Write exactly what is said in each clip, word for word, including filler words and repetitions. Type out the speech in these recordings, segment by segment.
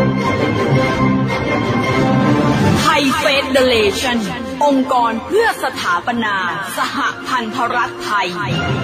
ไทยเฟเดเรชั่นองค์กรเพื่อสถาปนาสหพันธรัฐไทย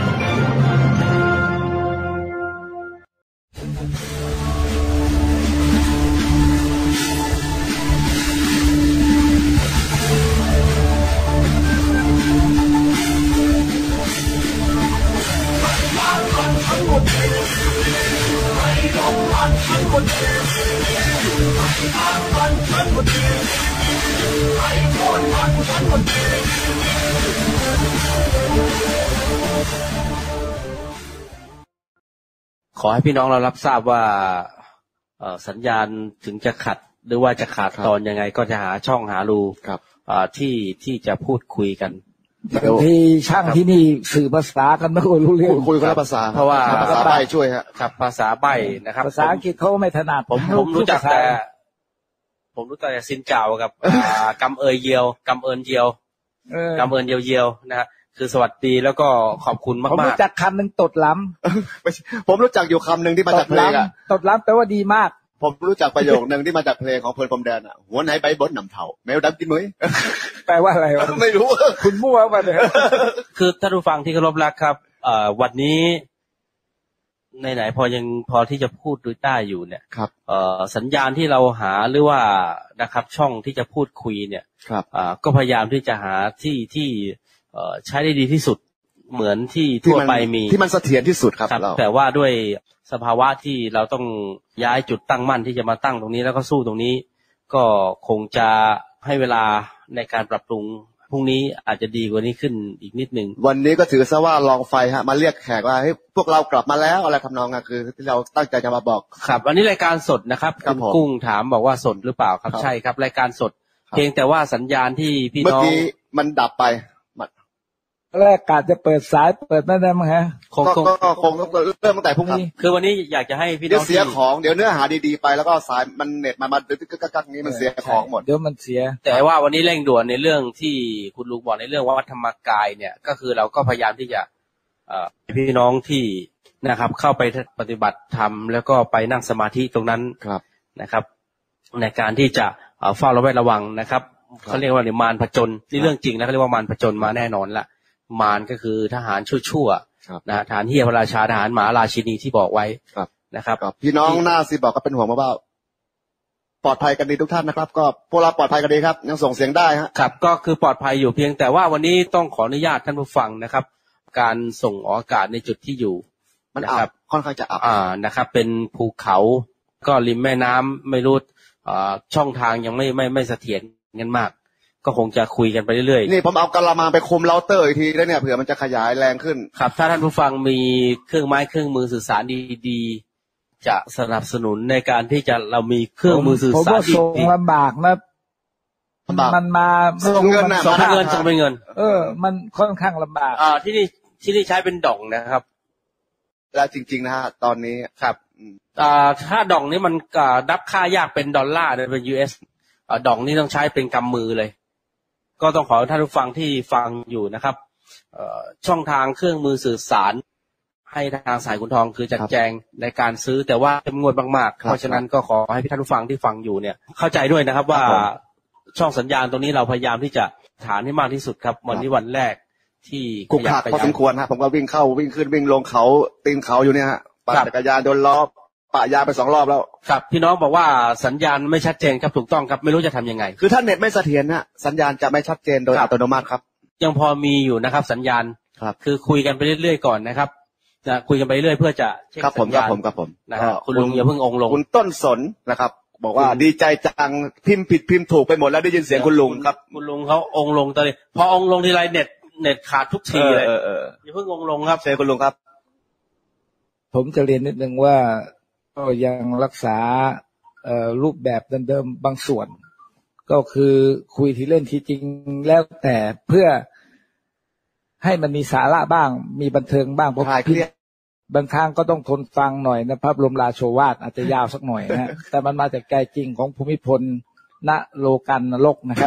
ขอให้พี่น้องเรารับทราบว่าสัญญาณถึงจะขัดหรือว่าจะขาดตอนยังไงก็จะหาช่องหารูที่ที่จะพูดคุยกันที่ช่างที่นี่สื่อภาษากันไม่ค่อยรู้เรื่องคุยคนละภาษาเพราะว่าภาษาใบ้ช่วยฮะครับภาษาใบ้นะครับภาษาอังกฤษเขาไม่ถนัดผมผมรู้จักแต่ผมรู้จักแต่ซินเก่ากับกำเอยเยียวกำเอิญเยียวกำเอิญเยียวเยียวนะฮะคือสวัสดีแล้วก็ขอบคุณมากๆผมรู้จักคำหนึ่งตดล้ำผมรู้จักอยู่คำหนึ่งที่มาจากเพลงอะตดล้ำแปลว่าดีมากผมรู้จักประโยคหนึ่งที่มาจากเพลงของเพลินพรมแดนอะหัวไหนใบบดหนำเถาแมวดำกินมื้อแปลว่าอะไรไม่รู้คุณมั่วมาเลยคือท่านผู้ฟังที่เคารพรักครับเอ่อวันนี้ไหนๆพอยังพอที่จะพูดได้อยู่เนี่ยครับเอ่อสัญญาณที่เราหาหรือว่านะครับช่องที่จะพูดคุยเนี่ยครับอ่าก็พยายามที่จะหาที่ที่เอ่อใช้ได้ดีที่สุดเหมือนที่ทั่วไปมีที่มันเสถียรที่สุดครับเราแต่ว่าด้วยสภาวะที่เราต้องย้ายจุดตั้งมั่นที่จะมาตั้งตรงนี้แล้วก็สู้ตรงนี้ก็คงจะให้เวลาในการปรับปรุงพรุ่งนี้อาจจะดีกว่านี้ขึ้นอีกนิดนึงวันนี้ก็ถือซะว่าลองไฟฮะมาเรียกแขกว่าเฮ้ยพวกเรากลับมาแล้วอะไรทำนองนั้นคือที่เราตั้งใจจะมาบอกครับวันนี้รายการสดนะครับคุณกุ้งถามบอกว่าสดหรือเปล่าครับใช่ครับรายการสดเพียงแต่ว่าสัญญาณที่พี่น้องเมื่อกี้มันดับไปแรกกาจะเปิดสายเปิดไม่ได้มั้งฮะคงคงคงเริ่มตั้งแต่พรุ่งนี้คือวันนี้อยากจะให้พี่น้องเสียของเดี๋ยวเนื้อหาดีๆไปแล้วก็สายมันเน็ตมันมาดึกๆกักๆนี้มันเสียของหมดเดี๋ยวมันเสียแต่ว่าวันนี้เร่งด่วนในเรื่องที่คุณลุงบอกในเรื่องวัดธรรมกายเนี่ยก็คือเราก็พยายามที่จะเอ่อพี่น้องที่นะครับเข้าไปปฏิบัติธรรมแล้วก็ไปนั่งสมาธิตรงนั้นนะครับในการที่จะเฝ้าระแวดระวังนะครับเขาเรียกว่ามารผจญนี่เรื่องจริงนะเขาเรียกว่ามารผจญมาแน่นอนละมารก็คือทหารชั่วๆนะทหารเหี้ยพระราชาทหารหมาราชินีที่บอกไว้นะครับพี่น้องหน้าสิบอกก็เป็นห่วงว่าปลอดภัยกันดีทุกท่านนะครับก็พวกเราปลอดภัยกันดีครับยังส่งเสียงได้ฮะครับก็คือปลอดภัยอยู่เพียงแต่ว่าวันนี้ต้องขออนุญาตท่านผู้ฟังนะครับการส่งออกอากาศในจุดที่อยู่มันอับค่อนข้างจะอับอ่านะครับเป็นภูเขาก็ริมแม่น้ำไม่รู้อ่าช่องทางยังไม่ไม่ไม่เสถียรกันมากก็คงจะคุยกันไปเรื่อยๆนี่ผมเอากะละมังไปคุมเราเตอร์อีกทีแล้วเนี่ยเผื่อมันจะขยายแรงขึ้นครับถ้าท่านผู้ฟังมีเครื่องไม้เครื่องมือสื่อสารดีๆจะสนับสนุนในการที่จะเรามีเครื่องมือสื่อสารดีๆผมก็ส่งลำบากนะมันมาส่งเงินนะส่งเงินส่งเป็นเงินเออมันค่อนข้างลำบากอ่าที่นี่ที่นี่ใช้เป็นดองนะครับแล้วจริงๆนะฮะตอนนี้ครับอ่าถ้าดองนี้มันนับค่ายากเป็นดอลลาร์เป็น ยู เอส อ่าดองนี้ต้องใช้เป็นกำมือเลยก็ต้องขอท่านผู้ฟังที่ฟังอยู่นะครับช่องทางเครื่องมือสื่อสารให้ทางสายขุนทองคือจัดแจงในการซื้อแต่ว่าเข้มงวดมากๆเพราะฉะนั้นก็ขอให้ท่านผู้ฟังที่ฟังอยู่เนี่ยเข้าใจด้วยนะครับว่าช่องสัญญาณตรงนี้เราพยายามที่จะฐานให้มากที่สุดครับวันนี้วันแรกที่กุกขักพอสมควรฮะผมก็วิ่งเข้าวิ่งขึ้นวิ่งลงเขาตีนเขาอยู่เนี่ยฮะปั่นจักรยานโดนล้อปะยาไปสองรอบแล้วครับพี่น้องบอกว่าสัญญาณไม่ชัดเจนครับถูกต้องครับไม่รู้จะทำยังไงคือถ้าเน็ตไม่เสถียรนะสัญญาณจะไม่ชัดเจนโดยอัตโนมัติครับยังพอมีอยู่นะครับสัญญาณครับคือคุยกันไปเรื่อยๆก่อนนะครับจะคุยกันไปเรื่อยเพื่อจะเช็คสัญญาณครับผมครับผมนะครับคุณลุงอย่าเพิ่งองลงคุณต้นสนนะครับบอกว่าดีใจจังพิมพ์ผิดพิมพ์ถูกไปหมดแล้วได้ยินเสียงคุณลุงครับคุณลุงเขาองลงตอนนี้พอองลงทีไรเน็ตเน็ตขาดทุกทีเลยอย่าเพิ่งองลงครับเชิญคุณลุงครับผมจะเรียนนิดนึงว่าก็ยังรักษารูปแบบเดิมๆบางส่วนก็คือคุยที่เล่นที่จริงแล้วแต่เพื่อให้มันมีสาระบ้างมีบันเทิงบ้างเพราะบางครั้งก็ต้องทนฟังหน่อยนะพระบรมราโชวาทอาจจะยาวสักหน่อยนะแต่มันมาจากใจจริงของภูมิพลณโลกันนรกนะครับ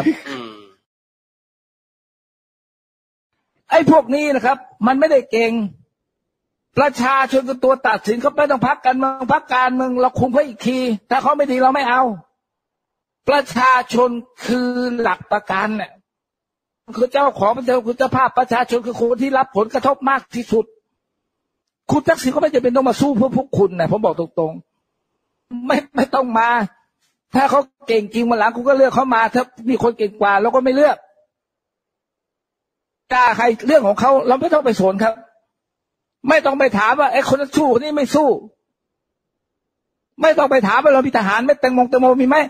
ไอ้พวกนี้นะครับมันไม่ได้เก่งประชาชนคือตัวตัดสินเขาไม่ต้องพักการเมืองพักการเมืองเราคุมเขาอีกทีถ้าเขาไม่ดีเราไม่เอาประชาชนคือหลักประกันเนี่ยคือเจ้าของประเทศคือเจ้าภาพประชาชนคือคนที่รับผลกระทบมากที่สุดคุณทักษิณก็ไม่จำเป็นต้องมาสู้เพื่อพวกคุณนะผมบอกตรงๆไม่ไม่ต้องมาถ้าเขาเก่งจริงมาหลังคุณก็เลือกเขามาถ้ามีคนเก่งกว่าเราก็ไม่เลือกกล้าใครเรื่องของเขาเราไม่ต้องไปสนครับไม่ต้องไปถามว่าไอ้คนนั้นสู้คนนี้ไม่สู้ไม่ต้องไปถามว่าเรามีทหารไม่แตงโมแตงโมมีไหม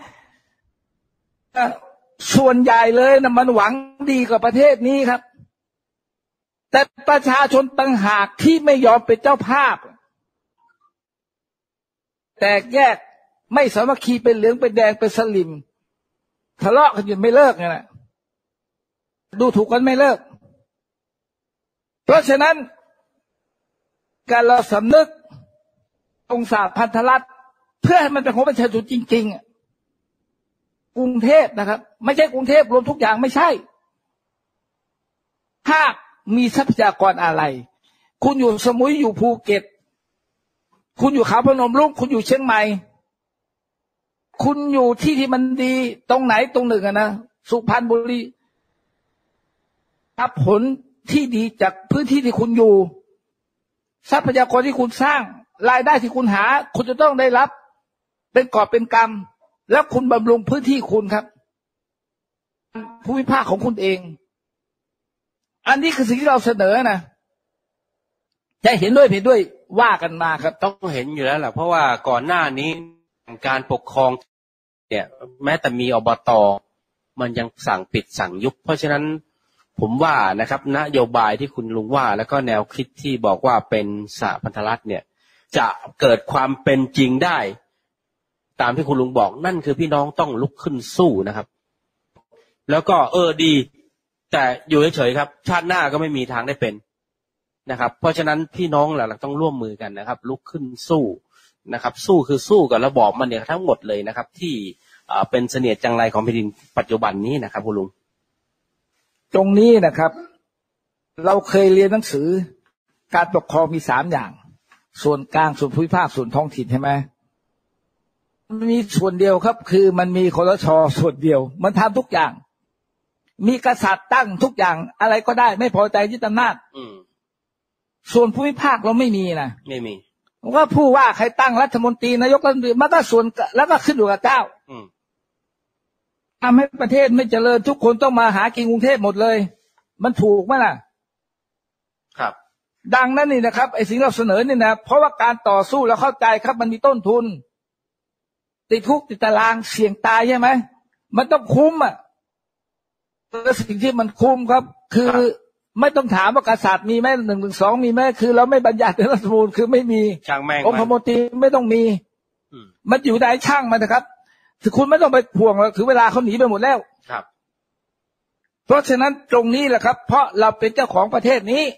ส่วนใหญ่เลยนะมันหวังดีกับประเทศนี้ครับแต่ประชาชนต่างหากที่ไม่ยอมเป็นเจ้าภาพแตกแยกไม่สามัคคีเป็นเหลืองเป็นแดงเป็นสลิมทะเลาะกันอยู่ไม่เลิกไงนะดูถูกกันไม่เลิกเพราะฉะนั้นการเราสำนึกองค์สาพันธรัฐเพื่อให้มันเป็นของประชาชนจริงๆกรุงเทพนะครับไม่ใช่กรุงเทพรวมทุกอย่างไม่ใช่ถ้ามีทรัพยากรอะไรคุณอยู่สมุยอยู่ภูเก็ตคุณอยู่เขาพนมรุ้งคุณอยู่เชียงใหม่คุณอยู่ที่ที่มันดีตรงไหนตรงหนึ่งอะนะสุพรรณบุรีรับผลที่ดีจากพื้นที่ที่คุณอยู่ทรัพยากรที่คุณสร้างรายได้ที่คุณหาคุณจะต้องได้รับเป็นกอบเป็นกำแล้วคุณบำรุงพื้นที่คุณครับภูมิภาคของคุณเองอันนี้คือสิ่งที่เราเสนอนะจะเห็นด้วยเห็นด้วยว่ากันมาครับต้องเห็นอยู่แล้วแหละเพราะว่าก่อนหน้านี้การปกครองเนี่ยแม้แต่มีอบต.มันยังสั่งปิดสั่งยุบเพราะฉะนั้นผมว่านะครับนโยบายที่คุณลุงว่าแล้วก็แนวคิดที่บอกว่าเป็นสหพันธรัฐเนี่ยจะเกิดความเป็นจริงได้ตามที่คุณลุงบอกนั่นคือพี่น้องต้องลุกขึ้นสู้นะครับแล้วก็เออดีแต่อยู่เฉยๆครับชาติหน้าก็ไม่มีทางได้เป็นนะครับเพราะฉะนั้นพี่น้องหลักๆต้องร่วมมือกันนะครับลุกขึ้นสู้นะครับสู้คือสู้กับระบอบมันเนี่ยทั้งหมดเลยนะครับที่เป็นเสนียดจังไรของแผ่นดินปัจจุบันนี้นะครับคุณลุงตรงนี้นะครับเราเคยเรียนหนังสือการปกครองมีสามอย่างส่วนกลางส่วนภูมิภาคส่วนท้องถิ่นใช่ไหมมันมีส่วนเดียวครับคือมันมีคสช.ส่วนเดียวมันทำทุกอย่างมีกษัตริย์ตั้งทุกอย่างอะไรก็ได้ไม่พอใจยึดอำนาจส่วนภูมิภาคเราไม่มีนะไม่มีว่าผู้ว่าใครตั้งรัฐมนตรีนายกรัฐมนตรีมันก็ส่วนแล้วก็ขึ้นอยู่กับเจ้าทำให้ประเทศไม่เจริญทุกคนต้องมาหากินกรุงเทพหมดเลยมันถูกไหมล่ะครับดังนั้นนี่นะครับไอ้สิ่งเราเสนอนี่นะเพราะว่าการต่อสู้เราเข้าใจครับมันมีต้นทุนติดคุกติดตารางเสี่ยงตายใช่ไหมมันต้องคุ้มอ่ะแต่สิ่งที่มันคุ้มครับคือไม่ต้องถามว่ากษัตริย์มีไหมหนึ่งหนึ่งสองมีไหมคือเราไม่บัญญัติในรัฐธรรมนูญคือไม่มีช่างแม่งองคมนตรีไม่ต้องมีมันอยู่ได้ช่างมันนะครับถึงคุณไม่ต้องไปห่วงหรอกถึงเวลาเขาหนีไปหมดแล้วครับเพราะฉะนั้นตรงนี้แหละครับเพราะเราเป็นเจ้าของประเทศนี้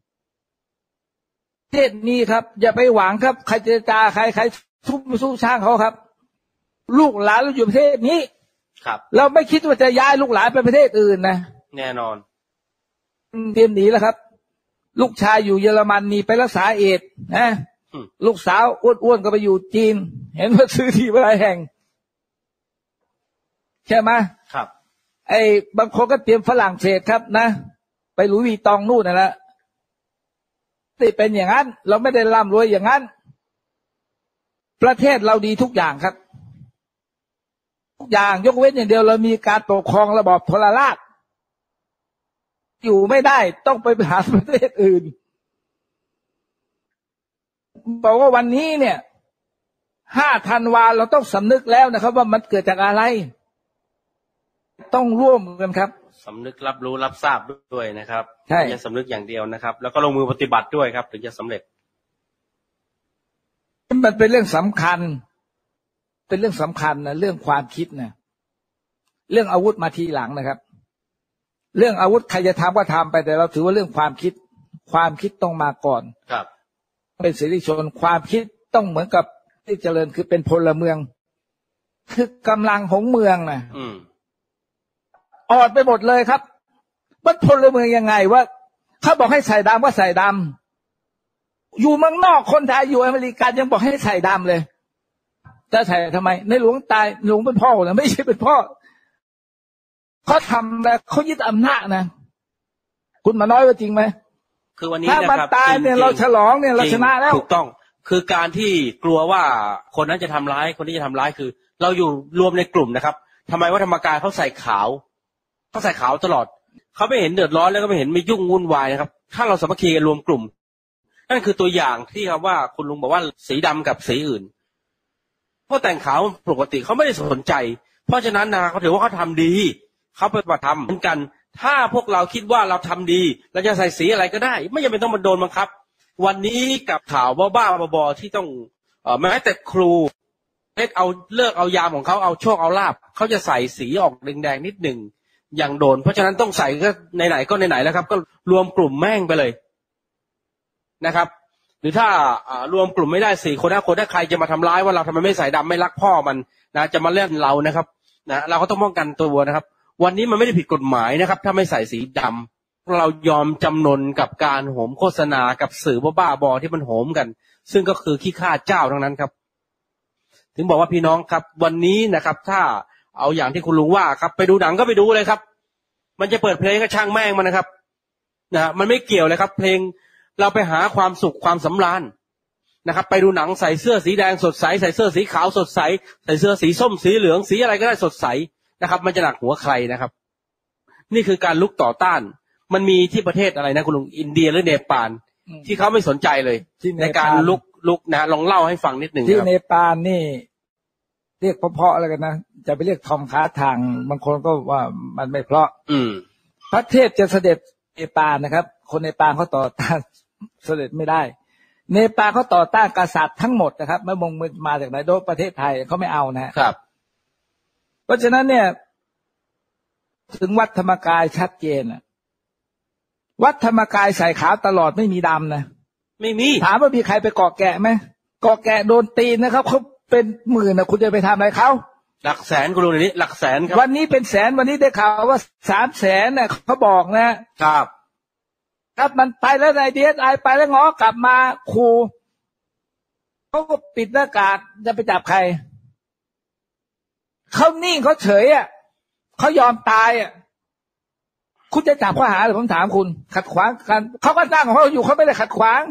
ประเทศนี้ครับอย่าไปหวังครับใครเจรจาใครใครทุบสู้ช่างเขาครับลูกหลานเราอยู่ประเทศนี้ครับเราไม่คิดว่าจะย้ายลูกหลานไปประเทศอื่นนะแน่นอนเตรียมหนีแล้วครับลูกชายอยู่เยอรมันนี่ไปรักษาเอดส์นะลูกสาวอ้วนๆก็ไปอยู่จีนเห็นว่าซื้อที่หลายแห่งใช่ไหมครับไอ้บางคนก็เตรียมฝรั่งเศสครับนะไปหลุยส์วีตองนู่นน่ะนะที่เป็นอย่างนั้นเราไม่ได้ร่ำรวยอย่างนั้นประเทศเราดีทุกอย่างครับทุกอย่างยกเว้นอย่างเดียวเรามีการปกครองระบอบทรราชอยู่ไม่ได้ต้องไปหาประเทศอื่นบอกว่าวันนี้เนี่ยห้าธันวาเราต้องสำนึกแล้วนะครับว่ามันเกิดจากอะไรต้องร่วมกันครับสำนึกรับรู้รับทราบด้วยนะครับใช่อย่าสำนึกอย่างเดียวนะครับแล้วก็ลงมือปฏิบัติด้วยครับถึงจะสำเร็จมันเป็นเรื่องสำคัญเป็นเรื่องสำคัญนะเรื่องความคิดนะเรื่องอาวุธมาทีหลังนะครับเรื่องอาวุธใครจะทำก็ทำไปแต่เราถือว่าเรื่องความคิดความคิดต้องมาก่อนครับเป็นสิทธิชนความคิดต้องเหมือนกับที่เจริญคือเป็นพลเมืองคือกำลังของเมืองนะอืมออดไปหมดเลยครับมันพลเมืองยังไงว่าเขาบอกให้ใส่ดำก็ใส่ดอยู่เมืองนอกคนไทยอยู่อเมริกายังบอกให้ใส่ดำเลยจะใส่ทำไมในหลวงตายหลวงเป็นพ่อนะไม่ใช่เป็นพ่อเขาทำแล้วเขายึดอำนาจนะคุณมาน้อยว่าจริงไหมคือวันนี้ถ้ามันตายเนี่ยเราฉลองเนี่ยเราชนะแล้วถูกต้องคือการที่กลัวว่าคนนั้นจะทำร้ายคนนี้จะทำร้ายคือเราอยู่รวมในกลุ่มนะครับทำไมวัดธรรมกายเขาใส่ขาวเขาใส่ขาวตลอดเขาไม่เห็นเดือดร้อนแล้วก็ไม่เห็นไม่ยุ่งวุ่นวายนะครับถ้าเราสามัคคีกันรวมกลุ่มนั่นคือตัวอย่างที่ครับว่าคุณลุงบอกว่าสีดำกับสีอื่นเพราะแต่งขาวปกติเขาไม่ได้สนใจเพราะฉะนั้นนะเขาถือว่าเขาทำดีเขาไปประทำเหมือนกันถ้าพวกเราคิดว่าเราทำดีเราจะใส่สีอะไรก็ได้ไม่จำเป็นต้องมาโดนบังคับวันนี้กับข่าวบ้าๆบอๆที่ต้องเอ่อแม้แต่ครูเล็กเอาเลิกเอายามของเขาเอาโชคเอาลาบเขาจะใส่สีออกแดงๆนิดหนึ่งอย่างโดนเพราะฉะนั้นต้องใส่ก็ไหนๆก็ไหนๆแล้วครับก็รวมกลุ่มแม่งไปเลยนะครับหรือถ้ารวมกลุ่มไม่ได้สี่คนห้าคนถ้าใครจะมาทำร้ายว่าเราทำไมไม่ใส่ดำไม่รักพ่อมันนะจะมาเล่นเรานะครับนะเราก็ต้องป้องกันตัวนะครับวันนี้มันไม่ได้ผิดกฎหมายนะครับถ้าไม่ใส่สีดำเรายอมจำนนกับการโหมโฆษณากับสื่อบ้าๆบอที่มันโหมกันซึ่งก็คือขี้ข้าเจ้าทั้งนั้นครับถึงบอกว่าพี่น้องครับวันนี้นะครับถ้าเอาอย่างที่คุณลุงว่าครับไปดูหนังก็ไปดูเลยครับมันจะเปิดเพลงก็ช่างแม่งมันนะครับนะมันไม่เกี่ยวเลยครับเพลงเราไปหาความสุขความสำราญนะครับไปดูหนังใส่เสื้อสีแดงสดใสใส่เสื้อสีขาวสดใสใส่เสื้อสีส้มสีเหลืองสีอะไรก็ได้สดใสนะครับมันจะหนักหัวใครนะครับนี่คือการลุกต่อต้านมันมีที่ประเทศอะไรนะคุณลุงอินเดียหรือเนปาลที่เขาไม่สนใจเลยในการลุกลุกนะลองเล่าให้ฟังนิดหนึ่งที่เนปาลนี่เรียกเพราะๆอะไรกันนะจะไปเรียกทอมค้าทางบางคนก็ว่ามันไม่เพราะอืมพระเทพจะเสด็จเนปาลนะครับคนเนปาลเขาต่อต้านเสด็จไม่ได้เนปาลเขาต่อต้านกษัตริย์ทั้งหมดนะครับไม่มงมาจากไหนโดยประเทศไทยเขาไม่เอานะครับเพราะฉะนั้นเนี่ยถึงวัดธรรมกายชัดเจนนะวัดธรรมกายใส่ขาวตลอดไม่มีดำนะไม่มีถามว่ามีใครไปเกาะแกะไหมเกาะแกะโดนตีนนะครับเขาเป็นหมื่นนะคุณจะไปทำอะไรเขาหลักแสนคุณลุงเดี๋ยวนี้หลักแสนครับวันนี้เป็นแสนวันนี้ได้ข่าวว่าสามแสนเนี่ยเขาบอกนะครับครับมันไปแล้วนายดีเอสไอไปแล้วง้อกลับมาครูเขาก็ปิดหน้ากากจะไปจับใครเขานิ่งเขาเฉยอ่ะเขายอมตายอ่ะคุณจะจับข้อหาหรือผมถามคุณขัดขวางกันเขาก็ตั้งของเขาอยู่เขาไม่ได้ขัดขวาง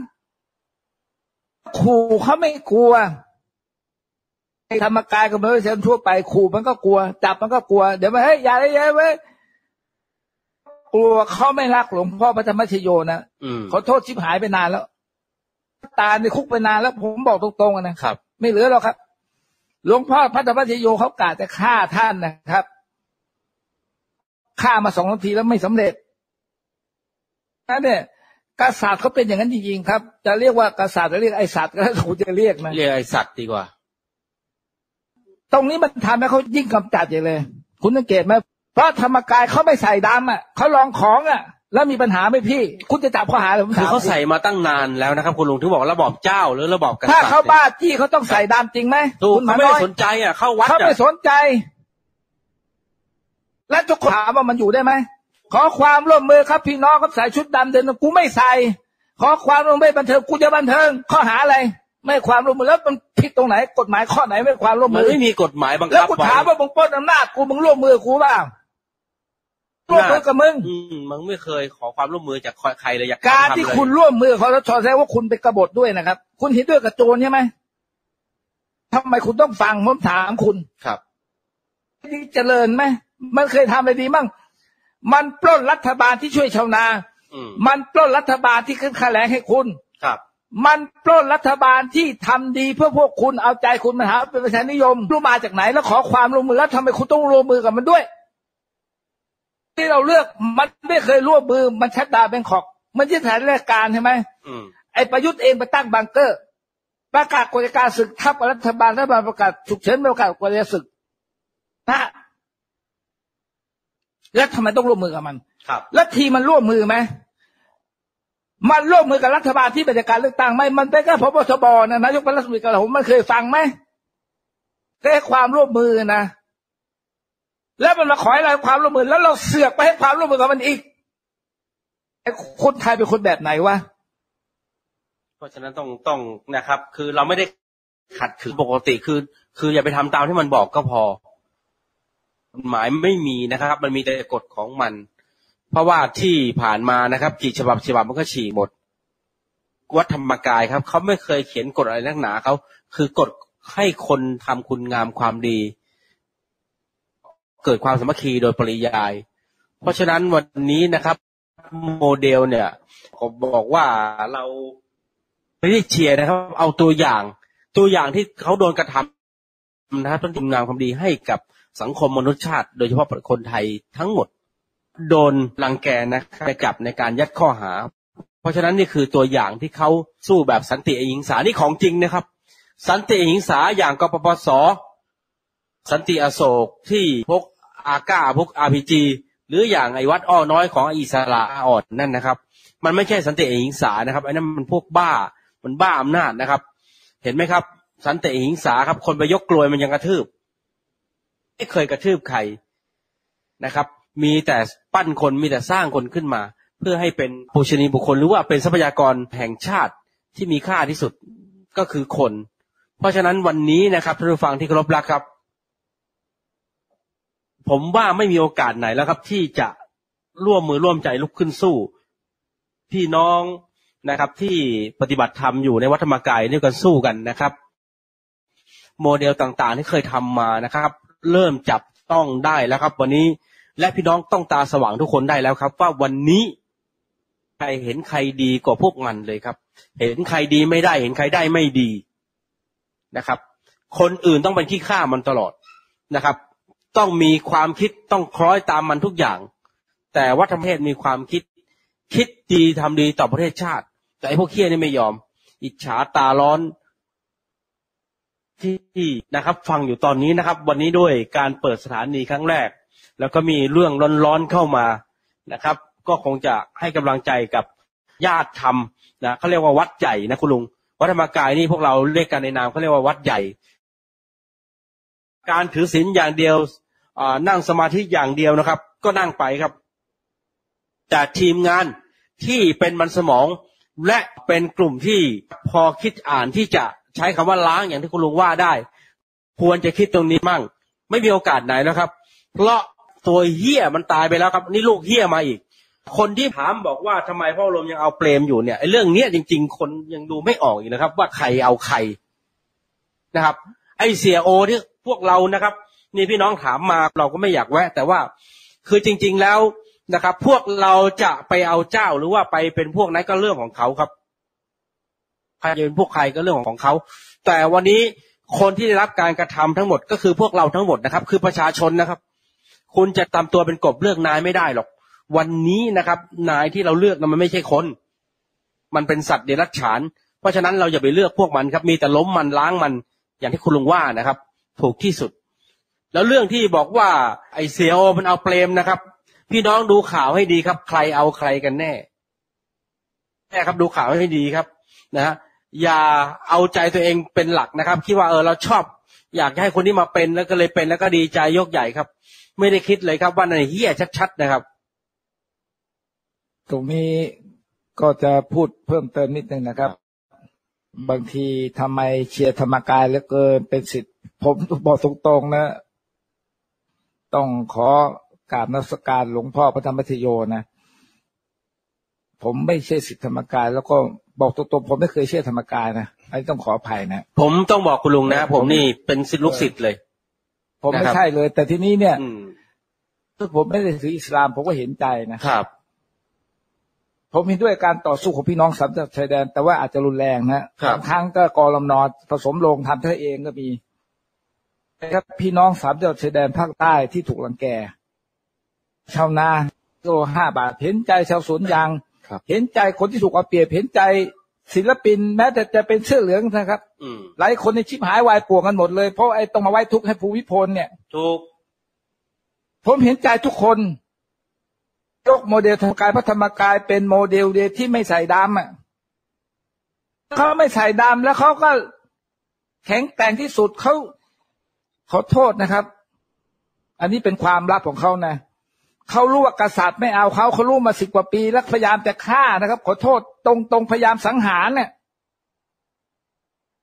ขู่เขาไม่กลัวธรรมกายกับมนุษย์ชนทั่วไปขู่มันก็กลัวจับมันก็กลัวเดี๋ยวมาเฮ้ยอย่าเลยอย่าเว้ยกลัวเขาไม่รักหลวงพ่อพระธรรมชโยนะขอโทษชิบหายไปนานแล้วตาในคุกไปนานแล้วผมบอกตรงๆนะครับไม่เหลือหรอกครับหลวงพ่อพระธรรมชโยเขากะจะฆ่าท่านนะครับฆ่ามาสองนาทีแล้วไม่สำเร็จนั่นเนี่ยกษัตริย์เขาเป็นอย่างนั้นจริงๆครับจะเรียกว่ากษัตริย์จะเรียกไอสัตว์ก็คุณจะเรียกนะเรียกไอสัตว์ดีกว่าตรงนี้มันทำให้เขายิ่งกำจัดอย่างเลยคุณสังเกตไหมเพราะธรรมกายเขาไม่ใส่ดำอ่ะเขาลองของอ่ะแล้วมีปัญหาไหมพี่คุณจะจับข้อหาหรือผมถามคือเขาใส่มาตั้งนานแล้วนะครับคุณลุงถึงบอกระบอบเจ้าหรือระบอบกษัตริย์ถ้าเขาบ้าจี้เขาต้องใส่ดำจริงไหมคุณไม่สนใจอ่ะเข้าวัดเขาไม่สนใจแล้วทุกคนถามว่ามันอยู่ได้ไหมขอความร่วมมือครับพี่น้องครับใส่ชุดดำเดินกูไม่ใส่ขอความร่วมมือบันเทิงกูจะบันเทิงข้อหาอะไรไม่ความร่วมมือแล้วมันผิดตรงไหนกฎหมายข้อไหนไม่ความร่วมมือมันไม่มีกฎหมายบังคับแล้วกูถามว่ามึงปล้นอำนาจกูมึงร่วมมือกูบ้างร่วมมือกับมึงอืมมึงไม่เคยขอความร่วมมือจากใครเลยอยากการที่คุณร่วมมือคสช.แสดงว่าคุณเป็นกบฏด้วยนะครับคุณเห็นด้วยกับโจรใช่ไหมทำไมคุณต้องฟังผมถามคุณครับนี่เจริญไหมมันเคยทำอะไรดีมั่งมันปล้นรัฐบาลที่ช่วยชาวนามันปล้นรัฐบาลที่ขึ้นค่าแรงให้คุณครับมันปล้นรัฐบาลที่ทำดีเพื่อพวกคุณเอาใจคุณมาหาเป็นประชานิยมรู้มาจากไหนแล้วขอความร่วมมือแล้วทำไมคุณต้องร่วมมือกับมันด้วยที่เราเลือกมันไม่เคยร่วมมือมันชัดดาวแบงคอกมันยึดฐานราชการใช่ไหมไอ้ประยุทธ์เองไปตั้งบังเกอร์ประกาศกฎการศึกทับรัฐบาลรัฐบาลประกาศฉุกเฉินประกาศกฎการศึกนะแล้วทำไมต้องร่วมมือกับมันครับแล้วทีมันร่วมมือไหมมันร่วมมือกับรัฐบาลที่เป็นการเลือกตั้งไหมมันเป็นแค่พบทบนะนายกรัฐมนตรีกระผมมันเคยฟังไหมแค่ความร่วมมือนะแล้วมันมาขอให้เราความร่วมมือแล้วเราเสือกไปให้ความร่วมมือกับมันอีกไอ้คนไทยเป็นคนแบบไหนวะราะฉะนั้นต้องต้องนะครับคือเราไม่ได้ขัดขืนปกติคือคืออย่าไปทำตามที่มันบอกก็พอกฎหมายไม่มีนะครับมันมีแต่กฎของมันเพราะว่าที่ผ่านมานะครับกี่ฉบับฉบับมันก็ฉีกหมดวัดธรรมกายครับเขาไม่เคยเขียนกฎอะไรนักหนาเขาคือกฎให้คนทำคุณงามความดีเกิดความสามัคคีโดยปริยายเพราะฉะนั้นวันนี้นะครับโมเดลเนี่ยผมบอกว่าเราไม่ได้เชียร์นะครับเอาตัวอย่างตัวอย่างที่เขาโดนกระทำนะครับต้องทำงานความดีให้กับสังคมมนุษยชาติโดยเฉพาะคนไทยทั้งหมดโดนรังแกนะครับไปจับในการยัดข้อหาเพราะฉะนั้นนี่คือตัวอย่างที่เขาสู้แบบสันติอหิงสานี่ของจริงนะครับสันติอหิงสาอย่างกปปส.สันติอโศกที่พกอาก้าพก อาร์ พี จี หรืออย่างไอ้วัดอ้อน้อยของอิสระอ่อนนั่นนะครับมันไม่ใช่สันติอหิงสานะครับไอ้นั่นมันพวกบ้ามันบ้าอำนาจนะครับเห็นไหมครับสันติอหิงสาครับคนไปยกกลวยมันยังกระทืบไม่เคยกระทืบใครนะครับมีแต่ปั้นคนมีแต่สร้างคนขึ้นมาเพื่อให้เป็นปูชนียบุคคลหรือว่าเป็นทรัพยากรแห่งชาติที่มีค่าที่สุดก็คือคนเพราะฉะนั้นวันนี้นะครับท่านผู้ฟังที่เคารพรักครับผมว่าไม่มีโอกาสไหนแล้วครับที่จะร่วมมือร่วมใจลุกขึ้นสู้พี่น้องนะครับที่ปฏิบัติธรรมอยู่ในวัดธรรมกายนี่กันสู้กันนะครับโมเดลต่างๆที่เคยทำมานะครับเริ่มจับต้องได้แล้วครับวันนี้และพี่น้องต้องตาสว่างทุกคนได้แล้วครับว่าวันนี้ใครเห็นใครดีกว่าพวกมันเลยครับเห็นใครดีไม่ได้เห็นใครได้ไม่ดีนะครับคนอื่นต้องเป็นขี้ข้ามันตลอดนะครับต้องมีความคิดต้องคล้อยตามมันทุกอย่างแต่วัฒนประเทศมีความคิดคิดดีทำดีต่อประเทศชาติแต่ไอ้พวกเหี้ยนี่ไม่ยอมอิจฉาตาร้อนที่นะครับฟังอยู่ตอนนี้นะครับวันนี้ด้วยการเปิดสถานีครั้งแรกแล้วก็มีเรื่องร้อนๆเข้ามานะครับก็คงจะให้กำลังใจกับญาติธรรมนะเขาเรียกว่าวัดใหญ่นะคุณลุงวัดธรรมกายนี่พวกเราเรียกกันในนามเขาเรียกว่าวัดใหญ่การถือศีลอย่างเดียวนั่งสมาธิอย่างเดียวนะครับก็นั่งไปครับแต่ทีมงานที่เป็นมันสมองและเป็นกลุ่มที่พอคิดอ่านที่จะใช้คำว่าล้างอย่างที่คุณลุงว่าได้ควรจะคิดตรงนี้มั่งไม่มีโอกาสไหนแล้วครับเพราะตัวเหี้ยมันตายไปแล้วครับนี่ลูกเหี้ยมาอีกคนที่ถามบอกว่าทำไมพ่อลมยังเอาเปรมอยู่เนี่ยไอ้เรื่องเนี้ยจริงๆคนยังดูไม่ออกอีกนะครับว่าใครเอาใครนะครับไอ้เสียโอที่พวกเรานะครับนี่พี่น้องถามมาเราก็ไม่อยากแวะแต่ว่าคือจริงๆแล้วนะครับพวกเราจะไปเอาเจ้าหรือว่าไปเป็นพวกนั้นก็เรื่องของเขาครับใครจะเป็นพวกใครก็เรื่องของเขาแต่วันนี้คนที่ได้รับการกระทำทั้งหมดก็คือพวกเราทั้งหมดนะครับคือประชาชนนะครับคุณจะตามตัวเป็นกบเลือกนายไม่ได้หรอกวันนี้นะครับนายที่เราเลือกมันไม่ใช่คนมันเป็นสัตว์เดรัจฉานเพราะฉะนั้นเราอย่าไปเลือกพวกมันครับมีแต่ล้มมันล้างมันอย่างที่คุณลุงว่านะครับถูกที่สุดแล้วเรื่องที่บอกว่าไอ้เสียโอมันเอาเปรมนะครับพี่น้องดูข่าวให้ดีครับใครเอาใครกันแน่แน่ครับดูข่าวให้ดีครับนะฮะอย่าเอาใจตัวเองเป็นหลักนะครับคิดว่าเออเราชอบอยากให้คนนี้มาเป็นแล้วก็เลยเป็นแล้วก็ดีใจยกใหญ่ครับไม่ได้คิดเลยครับว่าในเหี้ยชัดๆนะครับตรงนี้ก็จะพูดเพิ่มเติมนิดนึงนะครับบางทีทำไมเชียร์ธรรมกายเหลือเกินเป็นสิทธิ์ผมบอกตรงๆนะต้องขอกราบนมัสการหลวงพ่อพระธรรมชโยนะผมไม่ใช่ศิษย์ธรรมกายแล้วก็บอกตรงๆผมไม่เคยเชื่อธรรมกายนะอันนี้ต้องขออภัยนะผมต้องบอกคุณลุงนะผมนี่เป็นศิษย์ลูกศิษย์เลยผมไม่ใช่เลยแต่ทีนี้เนี่ยถ้าผมไม่ได้ถืออิสลามผมก็เห็นใจนะครับผมเห็นด้วยการต่อสู้ของพี่น้องสามจังหวัดชายแดนแต่ว่าอาจจะรุนแรงนะบางครั้งก็กอลมนผสมโรงทำเธอเองก็มีครับพี่น้องสามจังหวัดชายแดนภาคใต้ที่ถูกรังแกชาวนาโลห้าบาทเห็นใจชาวสวนยางเห็นใจคนที่ถูกเอาเปรียบเห็นใจศิลปินแม้แต่จะเป็นเสื้อเหลืองนะครับหลายคนในชิบหายวายป่วงกันหมดเลยเพราะไอ้ต้องมาไว้ทุกข์ให้ภูมิพลเนี่ยถูกผมเห็นใจทุกคนยกโมเดลธรรมกายพระธรรมกายเป็นโมเดลเดียวที่ไม่ใส่ดำอ่ะเขาไม่ใส่ดำแล้วเขาก็แข็งแกร่งที่สุดเขาขอโทษนะครับอันนี้เป็นความลับของเขานะเขารู้ว่ากษัตริย์ไม่เอาเขาเขารู้มาสิบกว่าปีแล้วพยายามจะฆ่านะครับขอโทษตรงตรงพยายามสังหารเนี่ย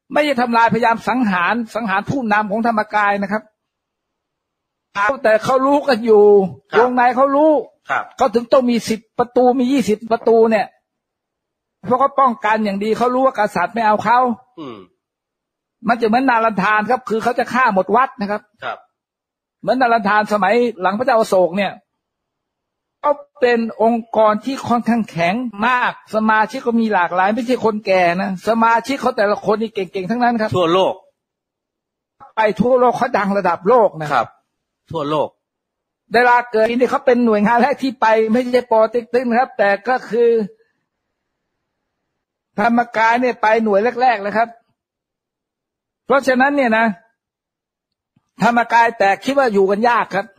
ไม่ได้ทำลายพยายามสังหารสังหารผู้นำของธรรมกายนะครับแต่เขารู้กันอยู่วงในเขารู้เขาถึงต้องมีสิบประตูมียี่สิบประตูเนี่ยเพราะเขาป้องกันอย่างดีเขารู้ว่ากษัตริย์ไม่เอาเขาอืมมันจะเหมือนนารันทานครับคือเขาจะฆ่าหมดวัดนะครับครับเหมือนนารันทานสมัยหลังพระเจ้าอโศกเนี่ยเขาเป็นองค์กรที่ค่อนข้างแข็งมากสมาชิกก็มีหลากหลายไม่ใช่คนแก่นะสมาชิกเขาแต่ละคนนี่เก่งๆทั้งนั้นครับทั่วโลกไปทั่วโลกเขาดังระดับโลกนะครับทั่วโลกเวลาเกิดนี่เขาเป็นหน่วยงานแรกที่ไปไม่ใช่ปอติ๊กตึ้งนะครับแต่ก็คือธรรมกายเนี่ยไปหน่วยแรกๆเลยครับเพราะฉะนั้นเนี่ยนะธรรมกายแต่คิดว่าอยู่กันยากครับ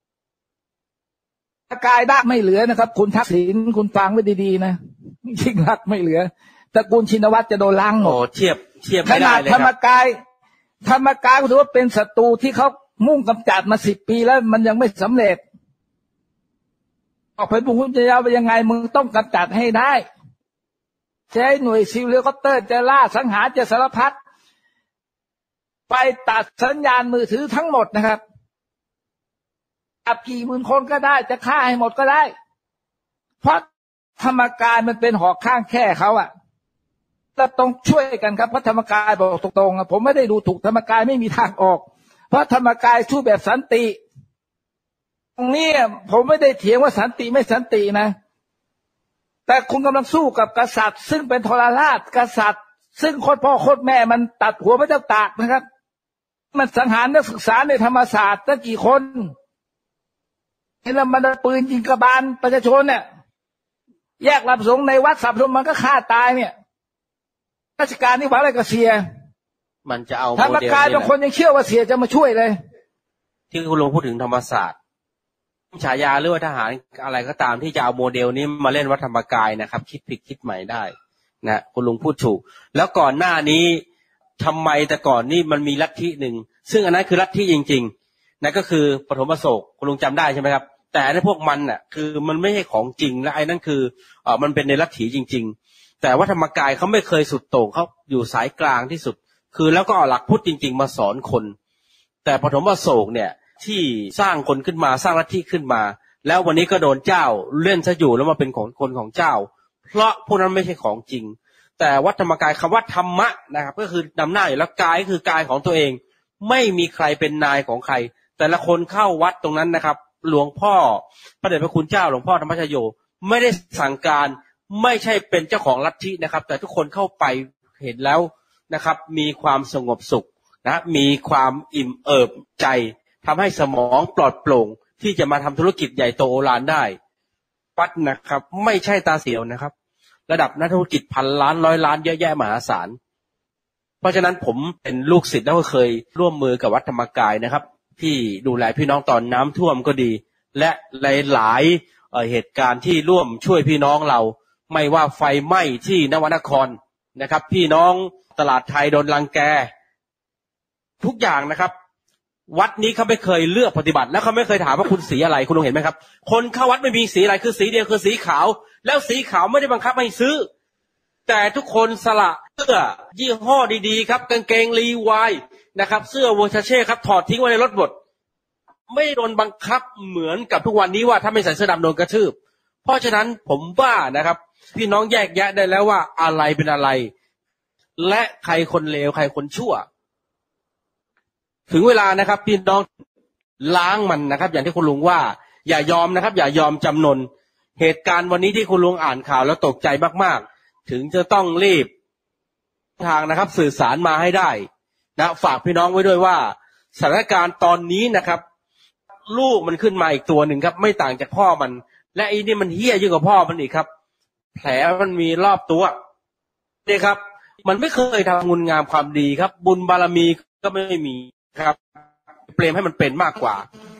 ธรรมกายได้ไม่เหลือนะครับคุณทักษิณคุณฟังไว้ดีๆนะยิ่งรักไม่เหลือตระกูลชินวัตรจะโดนล้างหมดโอ้เทียบเทียบไม่ได้เลยครับธรรมกายธรรมกายก็ถือว่าเป็นศัตรูที่เขามุ่งกำจัดมาสิบปีแล้วมันยังไม่สำเร็จออกไปบุกคุณจะยาวไปยังไงมึงต้องกำจัดให้ได้ใช้หน่วยซิลเฮลิคอปเตอร์จะล่าสังหารจะสารพัดไปตัดสัญญาณมือถือทั้งหมดนะครับอับกี่หมื่นคนก็ได้จะฆ่าให้หมดก็ได้เพราะธรรมกายมันเป็นหอกข้างแค่เขาอะเราต้องช่วยกันครับเพราะธรรมกายบอกตรงๆผมไม่ได้ดูถูกธรรมกายไม่มีทางออกเพราะธรรมกายสู้แบบสันติตรงนี้ผมไม่ได้เถียงว่าสันติไม่สันตินะแต่คุณกำลังสู้กับกษัตริย์ซึ่งเป็นทรราชกษัตริย์ซึ่งโคตรพ่อโคตรแม่มันตัดหัวพระเจ้าตากนะครับมันสังหารนักศึกษาในธรรมศาสตร์ตั้งกี่คนเห็นแล้วมันปืนยิงกระบาลประชาชนเนี่ยแยกรับสงฆ์ในวัดสับสนมันก็ฆ่าตายเนี่ยราชการนี่หวังอะไรกับเสียมันจะเอาธรรมกายบางคนยังเชื่อว่าเสียจะมาช่วยเลยที่คุณลุงพูดถึงธรรมศาสตร์ฉายาหรือว่าทหารอะไรก็ตามที่จะเอาโมเดลนี้มาเล่นวัดธรรมกายนะครับคิดผิดคิดใหม่ได้นะคุณลุงพูดถูกแล้วก่อนหน้านี้ทำไมแต่ก่อนนี่มันมีลัทธิหนึ่งซึ่งอันนั้นคือลัทธิจริงๆนั่นก็คือปฐมอโศกคุณลุงจำได้ใช่ไหมครับแต่ในพวกมันน่ะคือมันไม่ใช่ของจริงและไอ้นั่นคือเออมันเป็นในลัทธิจริงๆแต่ว่าธรรมกายเขาไม่เคยสุดโต่งเขาอยู่สายกลางที่สุดคือแล้วก็เอาหลักพุทธจริงๆมาสอนคนแต่ปฐมอโศกเนี่ยที่สร้างคนขึ้นมาสร้างลัทธิขึ้นมาแล้ววันนี้ก็โดนเจ้าเล่นซะอยู่แล้วมาเป็นของคนของเจ้าเพราะพวกนั้นไม่ใช่ของจริงแต่วัดธรรมกายคำว่าธรรมะนะครับก็คือนำหน้าอยู่แล้วกายคือกายของตัวเองไม่มีใครเป็นนายของใครแต่ละคนเข้าวัดตรงนั้นนะครับหลวงพ่อพระเดชพระคุณเจ้าหลวงพ่อธรรมชโยไม่ได้สั่งการไม่ใช่เป็นเจ้าของลัทธินะครับแต่ทุกคนเข้าไปเห็นแล้วนะครับมีความสงบสุขนะมีความอิ่มเอิบใจทำให้สมองปลอดโปร่งที่จะมาทำธุรกิจใหญ่โตโอฬารได้วัดนะครับไม่ใช่ตาเสียวนะครับระดับนักธุรกิจพันล้านร้อยล้านเยอะแยะมหาศาลเพราะฉะนั้นผมเป็นลูกศิษย์แล้วก็เคยร่วมมือกับวัดธรรมกายนะครับที่ดูแลพี่น้องตอนน้ำท่วมก็ดีและหลายๆเหตุการณ์ที่ร่วมช่วยพี่น้องเราไม่ว่าไฟไหม้ที่นวนครนะครับพี่น้องตลาดไทยโดนรังแกทุกอย่างนะครับวัดนี้เขาไม่เคยเลือกปฏิบัติแล้วเขาไม่เคยถามว่าคุณสีอะไรคุณลองเห็นไหมครับคนเข้าวัดไม่มีสีอะไรคือสีเดียวคือสีขาวแล้วสีขาวไม่ได้บังคับให้ซื้อแต่ทุกคนสละเสื้อยี่ห้อดีๆครับกางเกงลีวายนะครับเสื้อวอร์ชาเช่ครับถอดทิ้งไว้ในรถหมดไม่โดนบังคับเหมือนกับทุกวันนี้ว่าถ้าไม่ใส่เสื้อดำโดนกระทืบเพราะฉะนั้นผมว่านะครับพี่น้องแยกแยะได้แล้วว่าอะไรเป็นอะไรและใครคนเลวใครคนชั่วถึงเวลานะครับพี่น้องล้างมันนะครับอย่างที่คุณลุงว่าอย่ายอมนะครับอย่ายอมจำนนเหตุการณ์วันนี้ที่คุณลุงอ่านข่าวแล้วตกใจมากๆถึงจะต้องรีบทางนะครับสื่อสารมาให้ได้นะฝากพี่น้องไว้ด้วยว่าสถานการณ์ตอนนี้นะครับลูกมันขึ้นมาอีกตัวหนึ่งครับไม่ต่างจากพ่อมันและไอ้นี่มันเหี้ยยิ่งกว่าพ่อมันอีกครับแผลมันมีรอบตัวนี่ครับมันไม่เคยทำงุนงามความดีครับบุญบารมีก็ไม่มีครับเปรมให้มันเป็นมากกว่า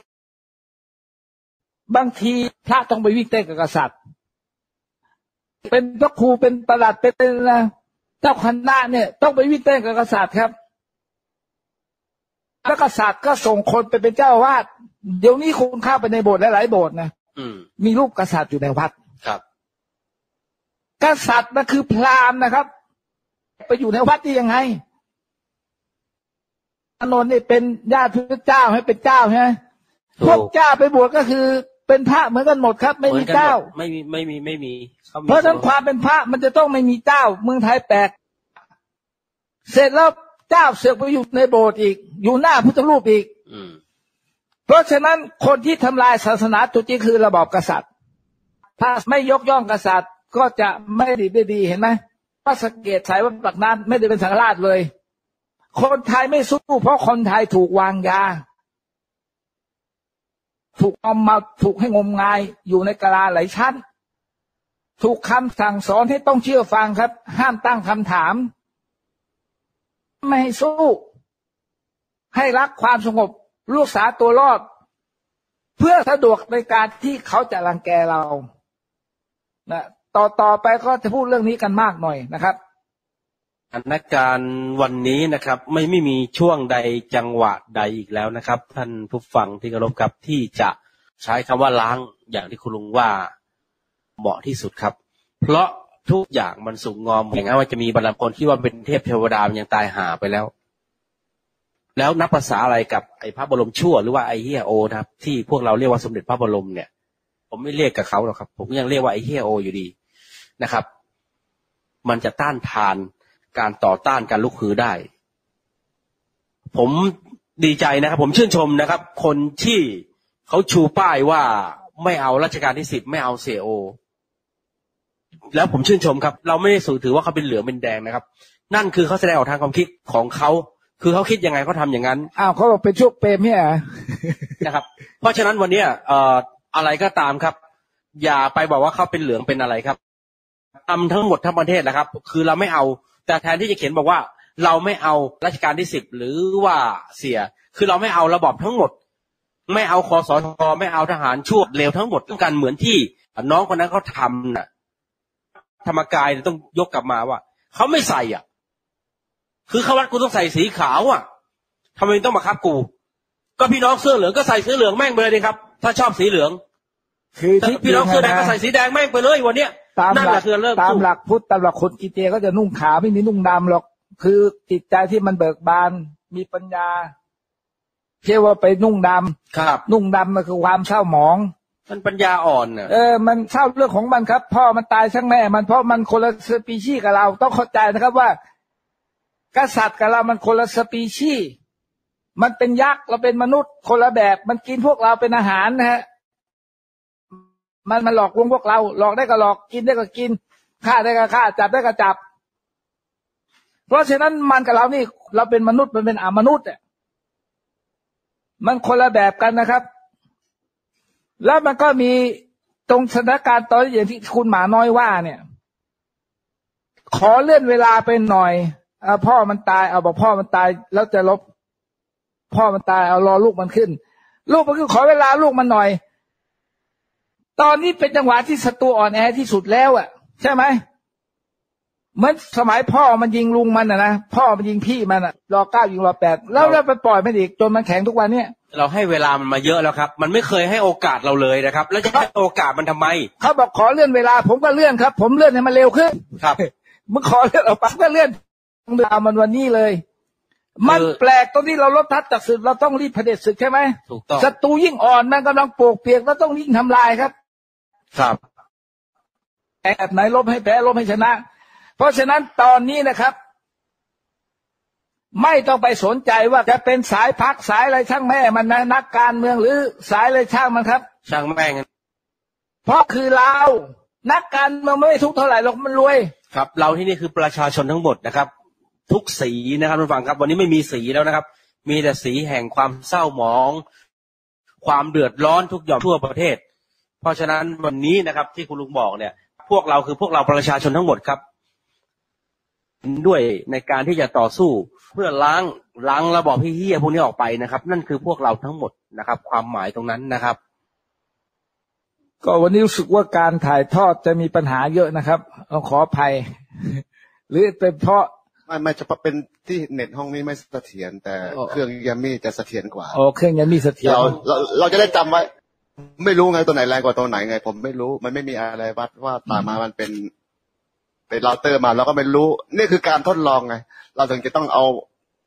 บางทีพระต้องไปวิ่งเต้นกับกษัตริย์เป็นพระครูเป็นประหลัดเป็นนะเจ้าคณะเนี่ยต้องไปวิ่งเต้นกับกษัตริย์ครับแล้วกษัตริย์ก็ส่งคนไปเป็นเจ้าอาวาสเดี๋ยวนี้คุณเข้าไปในโบสถ์หลายๆโบสถ์นะมีรูปกษัตริย์อยู่ในวัดครับกษัตริย์นั่นคือพราหมณ์นะครับไปอยู่ในวัดได้ยังไงอานนท์นี่เป็นญาติพระเจ้าให้เป็นเจ้าใช่ไหมพวกเจ้าไปบวชก็คือเป็นพระเหมือนกันหมดครับไม่มีเจ้าไม่มีไม่มีไม่มีเพราะฉะนั้นความเป็นพระมันจะต้องไม่มีเจ้าเมืองไทยแปลกเสร็จแล้วเจ้าเสือกไปอยู่ในโบสถ์อีกอยู่หน้าพุทธรูปอีกเพราะฉะนั้นคนที่ทำลายศาสนาตัวจริงคือระบอบกษัตริย์ถ้าไม่ยกย่องกษัตริย์ก็จะไม่ดีไม่ดีเห็นไหมพระสเกตสายวัดปากน้ำไม่ได้เป็นสังฆราชเลยคนไทยไม่สู้เพราะคนไทยถูกวางยาถูกเอามาถูกให้งมงายอยู่ในกะลาหลายชั้นถูกคำสั่งสอนให้ต้องเชื่อฟังครับห้ามตั้งคำถามไม่ให้สู้ให้รักความสงบรักษาตัวรอดเพื่อสะดวกในการที่เขาจะรังแกเรานะต่อต่อไปก็จะพูดเรื่องนี้กันมากหน่อยนะครับสถานการณ์วันนี้นะครับไม่ไม่มีช่วงใดจังหวะใดอีกแล้วนะครับท่านผู้ฟังที่เคารพครับที่จะใช้คำว่าล้างอย่างที่คุณลุงว่าเหมาะที่สุดครับเพราะทุกอย่างมันสุกงอมอย่างนั้นว่าจะมีบรรดาคนที่ว่าเป็นเทพเทวดามันยังตายหาไปแล้วแล้วนับภาษาอะไรกับไอ้พระบรมชั่วหรือว่าไอ้เฮียโอนะครับที่พวกเราเรียกว่าสมเด็จพระบรมเนี่ยผมไม่เรียกกับเขาหรอกครับผมยังเรียกว่าไอ้เฮียโออยู่ดีนะครับมันจะต้านทานการต่อต้านการลุกฮือได้ผมดีใจนะครับผมชื่นชมนะครับคนที่เขาชูป้ายว่าไม่เอารัชกาลที่สิบไม่เอาเสียโอแล้วผมชื่นชมครับเราไม่ได้สื่อถือว่าเขาเป็นเหลืองเป็นแดงนะครับนั่นคือเขาแสดงออกทางความคิดของเขาคือเขาคิดยังไงเขาทำอย่างนั้นอ้าวเขาบอกเป็นช่วงเปรมเนี่ยนะครับเพราะฉะนั้นวันนี้เอ่ออะไรก็ตามครับอย่าไปบอกว่าเขาเป็นเหลืองเป็นอะไรครับทำทั้งหมดทั้งประเทศนะครับคือเราไม่เอาแต่แทนที่จะเขียนบอกว่าเราไม่เอารัชกาลที่สิบหรือว่าเสียคือเราไม่เอาระบอบทั้งหมดไม่เอาคสช.ไม่เอาทหารชั่วเลวทั้งหมดต้องการเหมือนที่น้องคนนั้นเขาทำน่ะธรรมกายต้องยกกลับมาว่าเขาไม่ใส่อ่ะคือเขาวัดกูต้องใส่สีขาวอ่ะทำไมต้องมาคับกูก็พี่น้องเสื้อเหลืองก็ใส่สีเหลืองแม่งไปเลยดิครับถ้าชอบสีเหลืองคือพี่น้องเสื้อแดงก็ใส่สีแดงแม่งไปเลยวันเนี้ยตามหลักตามหลักพุทธตามหลักคนกิเจก็จะนุ่งขาวไม่มีนุ่งดำหรอกคือจิตใจที่มันเบิกบานมีปัญญาเชื่อว่าไปนุ่งดำครับนุ่งดำมันคือความเศร้าหมองมันปัญญาอ่อนน่ะเออมันเศร้าเรื่องของมันครับพ่อมันตายทั้งแม่มันเพราะมันคนละสปีชีส์กับเราต้องเข้าใจนะครับว่ากษัตริย์กับเรามันคนละสปีชีส์มันเป็นยักษ์เราเป็นมนุษย์คนละแบบมันกินพวกเราเป็นอาหารนะฮะมันมันหลอกลวงพวกเราหลอกได้ก็หลอกกินได้ก็กินฆ่าได้ก็ฆ่าจับได้ก็จับเพราะฉะนั้นมันกับเรานี่เราเป็นมนุษย์มันเป็นอมนุษย์อ่ะมันคนละแบบกันนะครับแล้วมันก็มีตรงสถานการณ์ตอนอย่างที่คุณหมาน้อยว่าเนี่ยขอเลื่อนเวลาไปหน่อยเอาพ่อมันตายเอาบอกพ่อมันตายแล้วจะลบพ่อมันตายเอารอลูกมันขึ้นลูกมันคือขอเวลาลูกมันหน่อยตอนนี้เป็นจังหวะที่ศัตรูอ่อนแอที่สุดแล้วอ่ะใช่ไหมเหมือนสมัยพ่อมันยิงลุงมันอ่ะนะพ่อมันยิงพี่มันอ่ะรอเก้ายิงรอแปดแล้วแล้วไปปล่อยมันอีกจนมันแข็งทุกวันเนี้ยเราให้เวลามันมาเยอะแล้วครับมันไม่เคยให้โอกาสเราเลยนะครับแล้วจะให้โอกาสมันทำไมเขาบอกขอเลื่อนเวลาผมก็เลื่อนครับผมเลื่อนให้มันเร็วขึ้นครับมึงขอเลื่อนออกไปก็เลื่อนเวลามันวันนี้เลยมันแปลกตรงที่เราลดทัพจากศึกเราต้องรีบเผด็จศึกใช่ไหมถูกต้องศัตรูยิ่งอ่อนมันกำลังโปกเปียกแล้วต้องยิ่งทำลายครับครับแบบไหนลบให้แพ้ลบให้ชนะเพราะฉะนั้นตอนนี้นะครับไม่ต้องไปสนใจว่าจะเป็นสายพักสายอะไรช่างแม่มันนะนักการเมืองหรือสายอะไรช่างมันครับช่างแม่งเพราะคือเรานักการเมืองไม่ทุกเท่าไหร่หรอกมันรวยครับเราที่นี่คือประชาชนทั้งหมดนะครับทุกสีนะครับทุกฝั่งครับวันนี้ไม่มีสีแล้วนะครับมีแต่สีแห่งความเศร้าหมองความเดือดร้อนทุกหย่อมทั่วประเทศเพราะฉะนั้นวันนี้นะครับที่คุณลุงบอกเนี่ยพวกเราคือพวกเราประชาชนทั้งหมดครับด้วยในการที่จะต่อสู้เพื่อล้างล้างระบอบเหี้ยพวกนี้ออกไปนะครับนั่นคือพวกเราทั้งหมดนะครับความหมายตรงนั้นนะครับก็วันนี้รู้สึกว่าการถ่ายทอดจะมีปัญหาเยอะนะครับขออภัยหรือเป็นเพราะไม่ไม่จะเป็นที่เน็ตห้องนี้ไม่เสถียรแต่เครื่องยามี่จะเสถียรกว่าโอ้เครื่องยามี่เสถียรเราเราเราจะได้จำไว้ไม่รู้ไงตัวไหนแรงกว่าตัวไหนไงผมไม่รู้มันไม่มีอะไรวัดว่าตามมามันเป็นเป็นเราเตอร์มาเราก็ไม่รู้นี่คือการทดลองไงเราถึงจะต้องเอา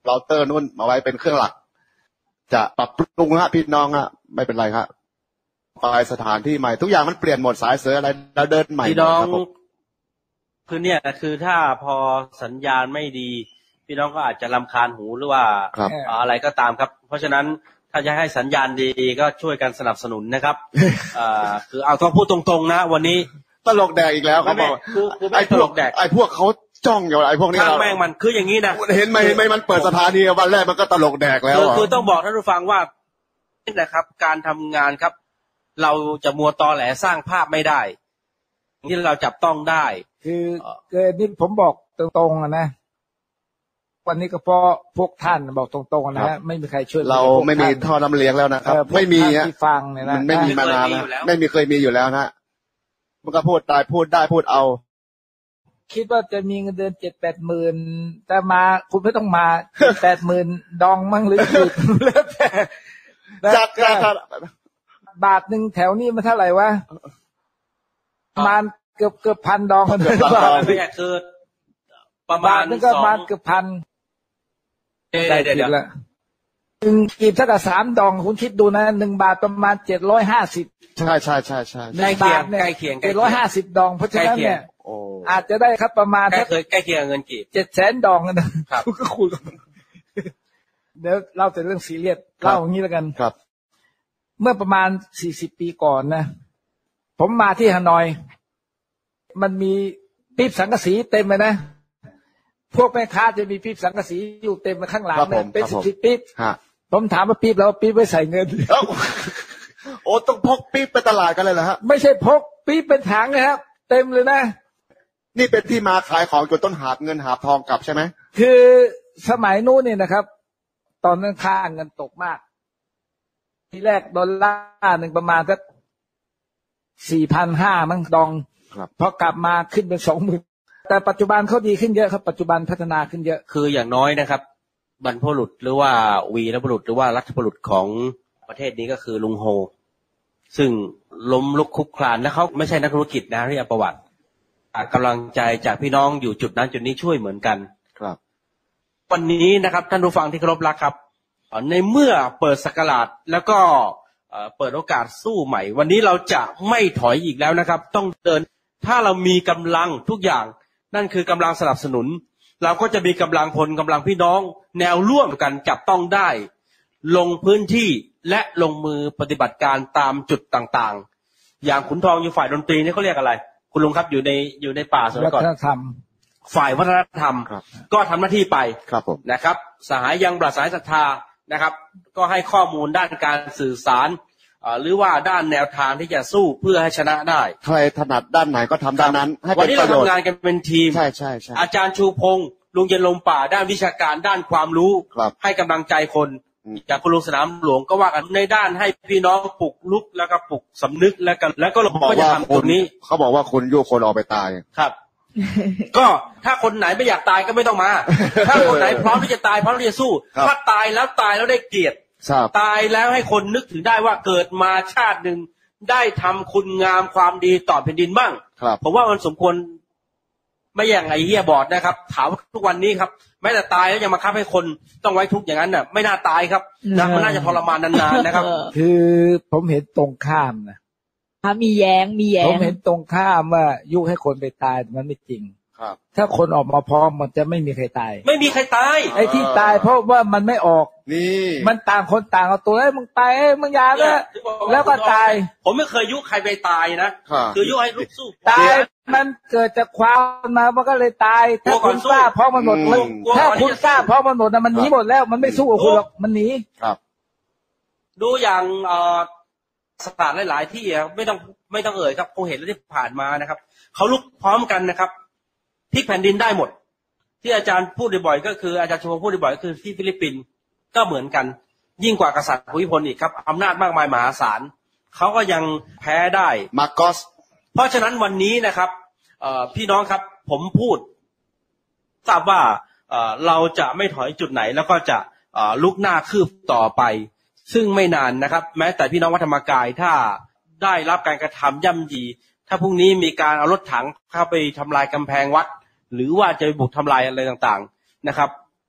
เราเตอร์นู่นมาไว้เป็นเครื่องหลักจะปรับปรุงฮะพี่น้องฮะไม่เป็นไรครับไปสถานที่ใหม่ทุกอย่างมันเปลี่ยนหมดสายเสืออะไรเราเดินใหม่พี่น้องคือเนี่ยคือถ้าพอสัญญาณไม่ดีพี่น้องก็อาจจะรำคาญหูหรือว่าอะไรก็ตามครับเพราะฉะนั้นถ้าจะให้สัญญาณดีก็ช่วยกันสนับสนุนนะครับอ่าคือเอาต้องพูดตรงๆนะวันนี้ตลกแดกอีกแล้วเขาบอกไอ้ตลกแดกไอ้พวกเขาจ้องอยู่ไอ้พวกนี้เราแม่งมันคืออย่างนี้นะเห็นไหมเห็นไหมมันเปิดสถานีวันแรกมันก็ตลกแดกแล้วคือต้องบอกท่านผู้ฟังว่านี่นะครับการทำงานครับเราจะมัวตอแหลสร้างภาพไม่ได้ที่เราจับต้องได้คือเกิดนี่ผมบอกตรงๆนะวันนี้ก็เพราะพวกท่านบอกตรงๆนะฮะไม่มีใครช่วยเราไม่มีท่อน้ำเลี้ยงแล้วนะครับไม่มีฮะฟังเนี่ยนะมันไม่มีมานานนะไม่มีเคยมีอยู่แล้วนะมันก็พูดตายพูดได้พูดเอาคิดว่าจะมีเงินเดือนเจ็ดแปดหมื่นแต่มาคุณไม่ต้องมาแปดหมื่นดองมั่งหรือหยุดแล้วแต่จัดการบาทหนึ่งแถวนี้มันเท่าไหร่วะประมาณเกือบเกือบพันดองกันเลยบาทไม่ใช่คือประมาณนึงก็ประมาณเกือบพันได้เดี๋ยวละหนึ่งกีบเท่ากับสามดองคุณคิดดูนะหนึ่งบาทประมาณเจ็ดร้อยห้าสิบใช่ใช่ใช่ใช่ใกล้เคียงใกล้เคียงเจ็ดร้อยห้าสิบดองเพราะฉะนั้นเนี่ยอาจจะได้ครับประมาณใกล้เคยใกล้เคียงเงินกีบเจ็ดแสนดองนะครับก็คุยเดี๋ยวเล่าแต่เรื่องซีเรียสเล่าอย่างนี้แล้วกันครับเมื่อประมาณสี่สิบปีก่อนนะผมมาที่ฮานอยมันมีปี๊บสังกะสีเต็มเลยนะพวกแม่ค้าจะมีปี๊บสังกะสีอยู่เต็มไปข้างหลังนะเป็นสิบสิบปี๊บผมถามว่าปี๊บแล้วปี๊บไว้ใส่เงินโอ้ต้องพกปี๊บไปตลาดกันเลยเหรอฮะไม่ใช่พกปี๊บเป็นถังนะครับเต็มเลยนะนี่เป็นที่มาขายของจนต้นหาบเงินหาบทองกลับใช่ไหมคือสมัยนู้นเนี่ยนะครับตอนนั้นค่าเงินตกมากทีแรกดอลลาร์หนึ่งประมาณสักสี่พันห้ามั้งดองพอกลับมาขึ้นเป็นสองหมื่นแต่ปัจจุบันเขาดีขึ้นเยอะครับปัจจุบันพัฒนาขึ้นเยอะคืออย่างน้อยนะครับบรรพบุรุษหรือว่าวีรบุรุษหรือว่ารัฐบุรุษของประเทศนี้ก็คือลุงโฮซึ่งล้มลุกคลุกคลานและเขาไม่ใช่นักธุรกิจนะที่เอาประวัติกำลังใจจากพี่น้องอยู่จุดนั้นจุดนี้ช่วยเหมือนกันครับวันนี้นะครับท่านผู้ฟังที่เคารพรักครับในเมื่อเปิดศักราชแล้วก็เปิดโอกาสสู้ใหม่วันนี้เราจะไม่ถอยอีกแล้วนะครับต้องเดินถ้าเรามีกำลังทุกอย่างนั่นคือกำลังสนับสนุนเราก็จะมีกำลังพลกำลังพี่น้องแนวร่วมกันจับต้องได้ลงพื้นที่และลงมือปฏิบัติการตามจุดต่างๆอย่างขุนทองอยู่ฝ่ายดนตรีนี่เขาเรียกอะไรคุณลุงครับอยู่ในอยู่ในป่าสมัยก่อนวัฒนธรรมฝ่ายวัฒนธรรมก็ทำหน้าที่ไปนะครับสหายยังปราศรัยศรัทธานะครับก็ให้ข้อมูลด้านการสื่อสารหรือว่าด้านแนวทางที่จะสู้เพื่อให้ชนะได้ใครถนัดด้านไหนก็ทำด้านนั้นให้เป็นประโยชน์วันนี้เราทำงานกันเป็นทีมใช่ใช่ใช่อาจารย์ชูพงษ์ลุงเย็นลมป่าด้านวิชาการด้านความรู้ให้กำลังใจคนจากคุณลุงสนามหลวงก็ว่ากันในด้านให้พี่น้องปลุกลุกแล้วก็ปลุกสำนึกแล้วกันแล้วก็เราก็จะทำตรงนี้เขาบอกว่าคนโยกคนออกไปตายครับก็ถ้าคนไหนไม่อยากตายก็ไม่ต้องมาถ้าคนไหนพร้อมที่จะตายพร้อมที่จะสู้ถ้าตายแล้วตายแล้วได้เกียรติตายแล้วให้คนนึกถึงได้ว่าเกิดมาชาติหนึ่งได้ทำคุณงามความดีต่อแผ่นดินบ้างผมว่ามันสมควรไม่อย่างไอ้เหี้ยบอดนะครับถามทุกวันนี้ครับแม้แต่ตายแล้วยังมาคับให้คนต้องไว้ทุกข์อย่างนั้นน่ะไม่น่าตายครับนะมันน่าจะทรมานนานๆนะครับคือผมเห็นตรงข้ามนะมีแย้งมีแย้งผมเห็นตรงข้ามว่ายุให้คนไปตายมันไม่จริงครับถ้าคนออกมาพร้อมมันจะไม่มีใครตายไม่มีใครตายไอ้ที่ตายเพราะว่ามันไม่ออกนี่มันต่างคนต่างเอาตัวไอ้มึงตายมึงอย่าแล้วแล้วก็ตายผมไม่เคยยุใครไปตายนะคือยุให้ลุกสู้ตายมันเกิดจากความมามันก็เลยตายถ้าคุณกล้าเพราะมันหมดถ้าคุณกล้าเพราะมันหมดนะมันหนีหมดแล้วมันไม่สู้กับคุณหรอกมันหนีครับดูอย่างเอ่อสถานหลายๆที่ไม่ต้องไม่ต้องเอ่ยครับคงเห็นแล้วที่ผ่านมานะครับเขาลุกพร้อมกันนะครับพลิกแผ่นดินได้หมดที่อาจารย์พูดบ่อยๆก็คืออาจารย์ชมพูดบ่อยๆก็คือที่ฟิลิปปินส์ก็เหมือนกันยิ่งกว่ากษัตริย์ภูมิพลอีกครับอำนาจมากมายมหาศาลเขาก็ยังแพ้ได้มาร์กอสเพราะฉะนั้นวันนี้นะครับพี่น้องครับผมพูดทราบว่าเราจะไม่ถอยจุดไหนแล้วก็จะลุกหน้าคืบต่อไปซึ่งไม่นานนะครับแม้แต่พี่น้องวัดธรรมกายถ้าได้รับการกระทำย่ำยีถ้าพรุ่งนี้มีการเอารถถังเข้าไปทำลายกำแพงวัดหรือว่าจะไปบุกทำลายอะไรต่างๆนะครับ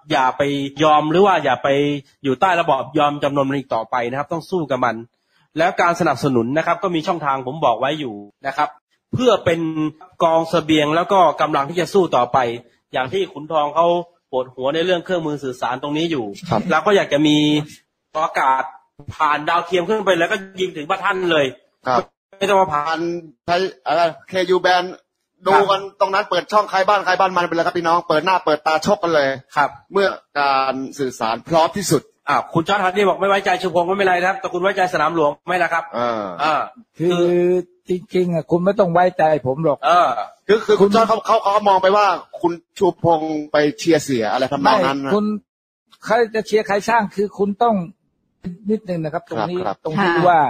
อย่าไปยอมหรือว่าอย่าไปอยู่ใต้ระบอบยอมจำนนมันอีกต่อไปนะครับต้องสู้กับมันแล้วการสนับสนุนนะครับก็มีช่องทางผมบอกไว้อยู่นะครับเพื่อเป็นกองเสบียงแล้วก็กำลังที่จะสู้ต่อไปอย่างที่ขุนทองเขาปวดหัวในเรื่องเครื่องมือสื่อสารตรงนี้อยู่แล้วก็อยากจะมีอากาศผ่านดาวเทียมขึ้นไปแล้วก็ยิงถึงพระท่านเลยไม่ต้องมาผ่านใช้อะไรเคยูแบนดูกันตรงนั้นเปิดช่องใครบ้านใครบ้านมันไปเลยครับพี่น้องเปิดหน้าเปิดตาชกกันเลยครับเมื่อการสื่อสารพร้อมที่สุดอ่าคุณจอร์จฮันนี่บอกไม่ไว้ใจชูพงศ์ไม่เป็นไรครับแต่คุณไว้ใจสนามหลวงไม่ละครับอ่าอ่าคือจริงๆอ่ะคุณไม่ต้องไว้ใจผมหรอกเออคือคือคุณจอร์จเขาเขาเขามองไปว่าคุณชูพงศ์ไปเชียร์เสียอะไรทำนองนั้นคุณใครจะเชียร์ใครสร้างคือคุณต้องนิดนึงนะครับตรงนี้ตรงที่ว่า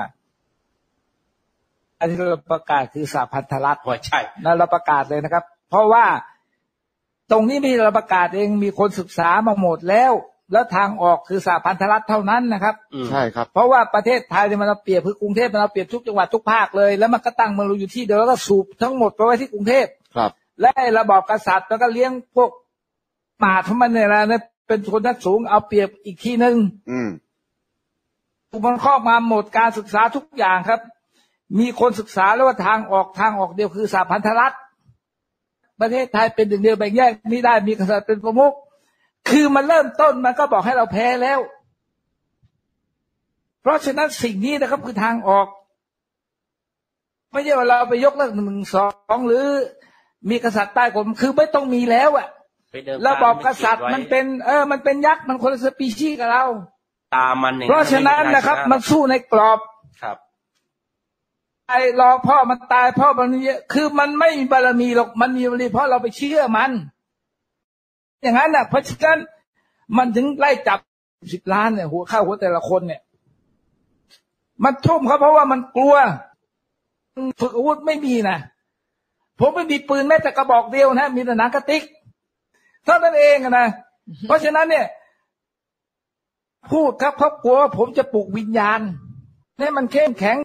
อันที่เราประกาศคือสหพันธรัฐใช่นั่นเราประกาศเลยนะครับเพราะว่าตรงนี้ไม่เราประกาศเองมีคนศึกษามาหมดแล้วแล้วทางออกคือสหพันธรัฐเท่านั้นนะครับใช่ครับเพราะว่าประเทศไทยเนี่ยมันเอาเปรียบคือกรุงเทพมันเอาเปรียบทุกจังหวัดทุกภาคเลยแล้วมันก็ตั้งเมืองอยู่ที่เดียวแล้วก็สูบทั้งหมดไปไว้ที่กรุงเทพครับและระบอบกษัตริย์แล้วก็เลี้ยงพวกหมาทั้งมันเนี่ยนะเป็นคนชั้นสูงเอาเปรียบอีกทีนึงอืมมันครอบงำหมดการศึกษาทุกอย่างครับมีคนศึกษาแล้วว่าทางออกทางออกเดียวคือสหพันธรัฐประเทศไทยเป็นหนึ่งเดียวแบ่งแยกไม่ได้มีกษัตริย์เป็นประมุขคือมันเริ่มต้นมันก็บอกให้เราแพ้แล้วเพราะฉะนั้นสิ่งนี้นะครับคือทางออกไม่ใช่ว่าเราไปยกเลิกหนึ่งสองหรือมีกษัตริย์ใต้กฎคือไม่ต้องมีแล้วอะระบอบกษัตริย์มันเป็นเออมันเป็นยักษ์มันคนละสปีชีส์กับเราตามมันเพราะฉะนั้นนะครับมันสู้ในกรอบครับไอ้รอพ่อมันตายพ่อมันเยอะคือมันไม่มีบารมีหรอกมันมีบารมีเพราะเราไปเชื่อมันอย่างนั้นน่ะเพราะฉะนั้นมันถึงไล่จับสิบล้านเนี่ยหัวเข้าหัวแต่ละคนเนี่ยมันทุ่มเขาเพราะว่ามันกลัวฝึกอาวุธไม่มีนะผมไม่มีปืนแม้แต่กระบอกเดียวนะมีแต่หนังกระติกเท่านั้นเองนะเพราะฉะนั้นเนี่ยพูดครับเขากลัวว่าผมจะปลุกวิญญาณให้มันเข้มแข็ง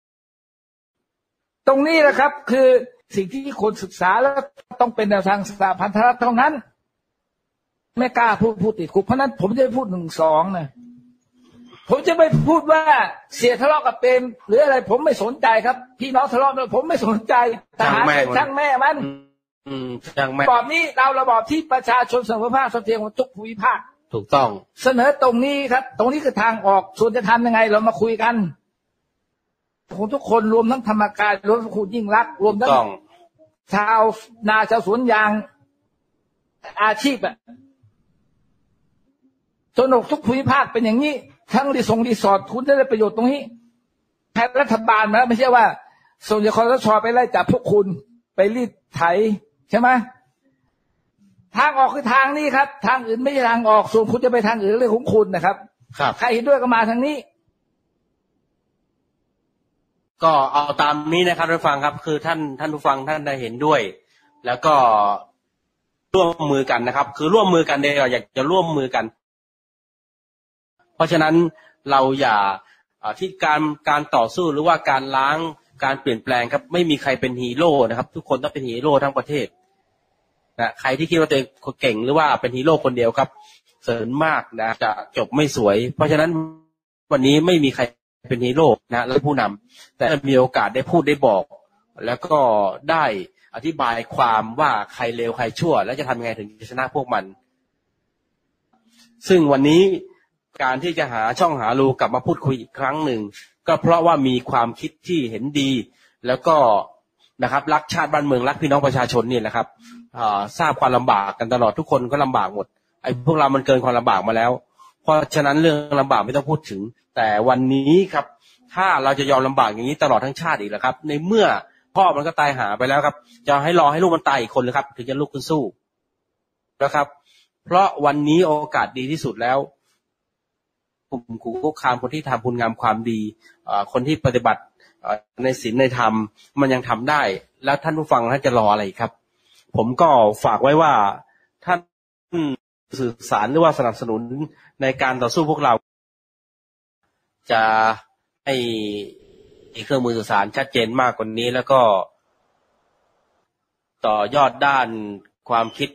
ตรงนี้แหละครับคือสิ่งที่คนศึกษาแล้วต้องเป็นแนวทางสหพันธรัฐเท่านั้นไม่กล้าพูดพูดติดคุกเพราะนั้นผมจะไม่พูดหนึ่งสองนะผมจะไม่พูดว่าเสียทะเลาะกับเปรมหรืออะไรผมไม่สนใจครับพี่น้องทะเลาะกันผมไม่สนใจทหารช่างแม่มันช่างแม่ระบอบนี้เราระบอบที่ประชาชนเสมอภาคเสถียรของทุกภูมิภาคถูกต้องเสนอตรงนี้ครับตรงนี้คือทางออกส่วนจะทำยังไงเรามาคุยกันของทุกคนรวมทั้งธรรมกายรวมทั้งคุณยิ่งรักรวมทั้งชาวนาชาวสวนยางอาชีพอะสนุกทุกภูมิภาคเป็นอย่างนี้ทั้งรีสอร์ทรีสอร์ทคุณได้ประโยชน์ตรงนี้แทนรัฐบาลนะไม่ใช่ว่าส่งจากคอสชไปไล่จับพวกคุณไปรีดไถใช่ไหมทางออกคือทางนี้ครับทางอื่นไม่ใช่ทางออกส่วนคุณจะไปทางอื่นเรื่องของคุณนะครับครับใครเห็นด้วยก็มาทางนี้ก็เอาตามนี้นะครับท่านผู้ฟังครับคือท่านท่านผู้ฟังท่านได้เห็นด้วยแล้วก็ร่วมมือกันนะครับคือร่วมมือกันเดียวอยากจะร่วมมือกันเพราะฉะนั้นเราอย่าที่การการต่อสู้หรือว่าการล้างการเปลี่ยนแปลงครับไม่มีใครเป็นฮีโร่นะครับทุกคนต้องเป็นฮีโร่ทั้งประเทศนะใครที่คิดว่าตัวเองเก่งหรือว่าเป็นฮีโร่คนเดียวครับเสริญมากนะจะจบไม่สวยเพราะฉะนั้นวันนี้ไม่มีใครเป็นฮีโร่นะและผู้นำแต่มีโอกาสได้พูดได้บอกแล้วก็ได้อธิบายความว่าใครเลวใครชั่วและจะทำยังไงถึงจะชนะพวกมันซึ่งวันนี้การที่จะหาช่องหารูกลับมาพูดคุยอีกครั้งหนึ่งก็เพราะว่ามีความคิดที่เห็นดีแล้วก็นะครับรักชาติบ้านเมืองรักพี่น้องประชาชนนี่แหละครับทราบความลำบากกันตลอดทุกคนก็ลำบากหมดไอ้พวกเรามันเกินความลำบากมาแล้วเพราะฉะนั้นเรื่องลำบากไม่ต้องพูดถึงแต่วันนี้ครับถ้าเราจะยอมลำบากอย่างนี้ตลอดทั้งชาติอีกแล้วครับในเมื่อพ่อมันก็ตายหาไปแล้วครับจะให้รอให้ลูกมันตายอีกคนเลยครับถึงจะลุกขึ้นสู้นะครับเพราะวันนี้โอกาสดีที่สุดแล้วกลุ่มกูคุกคามคนที่ทำคุณงามความดีคนที่ปฏิบัติในศีลในธรรมมันยังทำได้แล้วท่านผู้ฟังท่านจะรออะไรครับผมก็ฝากไว้ว่าท่านสื่อสารหรือว่าสนับสนุนในการต่อสู้พวกเราจะให้เครื่องมือสื่อสารชัดเจนมากกว่านี้แล้วก็ต่อยอดด้านความคิด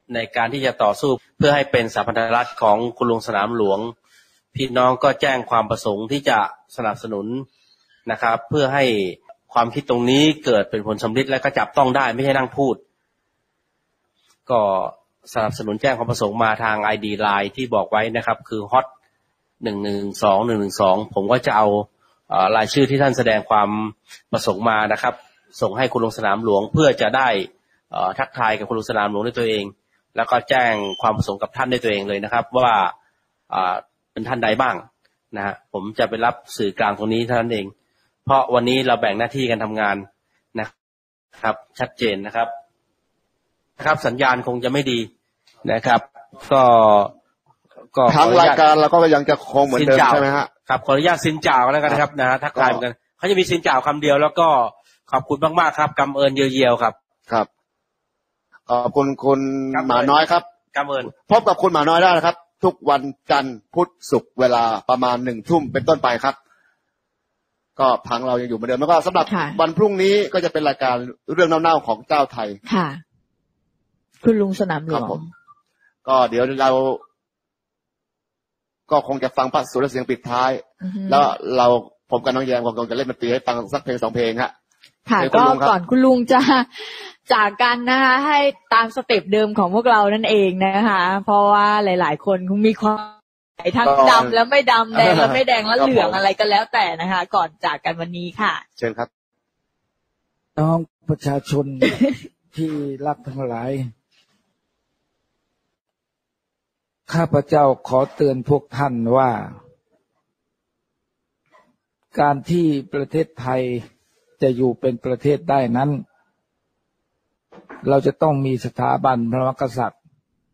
ในการที่จะต่อสู้เพื่อให้เป็นสถาพันธรัฐของคุณลุงสนามหลวงพี่น้องก็แจ้งความประสงค์ที่จะสนับสนุนนะครับเพื่อให้ความคิดตรงนี้เกิดเป็นผลสำลิดและก็จับต้องได้ไม่ใช่นั่งพูดก็สนับสนุนแจ้งความประสงค์มาทาง ไอ ดี ไลน์ ที่บอกไว้นะครับคือฮอตหนึ่งหนึ่งสองหนึ่งหนึ่งสองผมก็จะเอาเอ่อรายชื่อที่ท่านแสดงความประสงค์มานะครับส่งให้คุณลุงสนามหลวงเพื่อจะได้เอ่อทักทายกับคุณลุงสนามหลวงด้วยตัวเองแล้วก็แจ้งความประสงค์กับท่านด้วยตัวเองเลยนะครับว่าอ่าเป็นท่านใดบ้างนะฮะผมจะไปรับสื่อกลางตรงนี้เท่านั้นเองเพราะวันนี้เราแบ่งหน้าที่กันทำงานนะครับชัดเจนนะครับนะครับสัญญาณคงจะไม่ดีนะครับก็ก็ทางรายการเราก็ยังจะคงเหมือนเดิมใช่ไหมฮะครับขออนุญาตซินจ่าวแล้วกันนะครับนะทักทายกันเขาจะมีซินจ่าวคำเดียวแล้วก็ขอบคุณมากๆครับกำเอิญเยียวๆครับครับขอบคุณคุณหมาน้อยครับกำเอิญพบกับคุณหมาน้อยได้นะครับทุกวันจันทร์พุธศุกร์เวลาประมาณหนึ่งทุ่มเป็นต้นไปครับก็พังเรายังอยู่เหมือนเดิมแล้วก็สำหรับวันพรุ่งนี้ก็จะเป็นรายการเรื่องเน่าๆของเจ้าไทยค่ะคุณลุงสนามหลวงก็เดี๋ยวเราก็คงจะฟังพระสุรเสียงปิดท้ายแล้วเราผมกับน้องแยมคงจะเล่นดนตรีให้ฟังสักเพลงสองเพลงฮะค่ะก็ก่อนคุณลุงจะจากกันนะคะให้ตามสเต็ปเดิมของพวกเรานั่นเองนะคะเพราะว่าหลายๆคนคงมีความทั้งดำแล้วไม่ดำแดงแล้วไม่แดงแล้วเหลืองอะไรก็แล้วแต่นะคะก่อนจากกันวันนี้ค่ะเชิญครับน้องประชาชน ที่รักทั้งหลายข้าพเจ้าขอเตือนพวกท่านว่าการที่ประเทศไทยจะอยู่เป็นประเทศได้นั้นเราจะต้องมีสถาบันพระมหากษัตริย์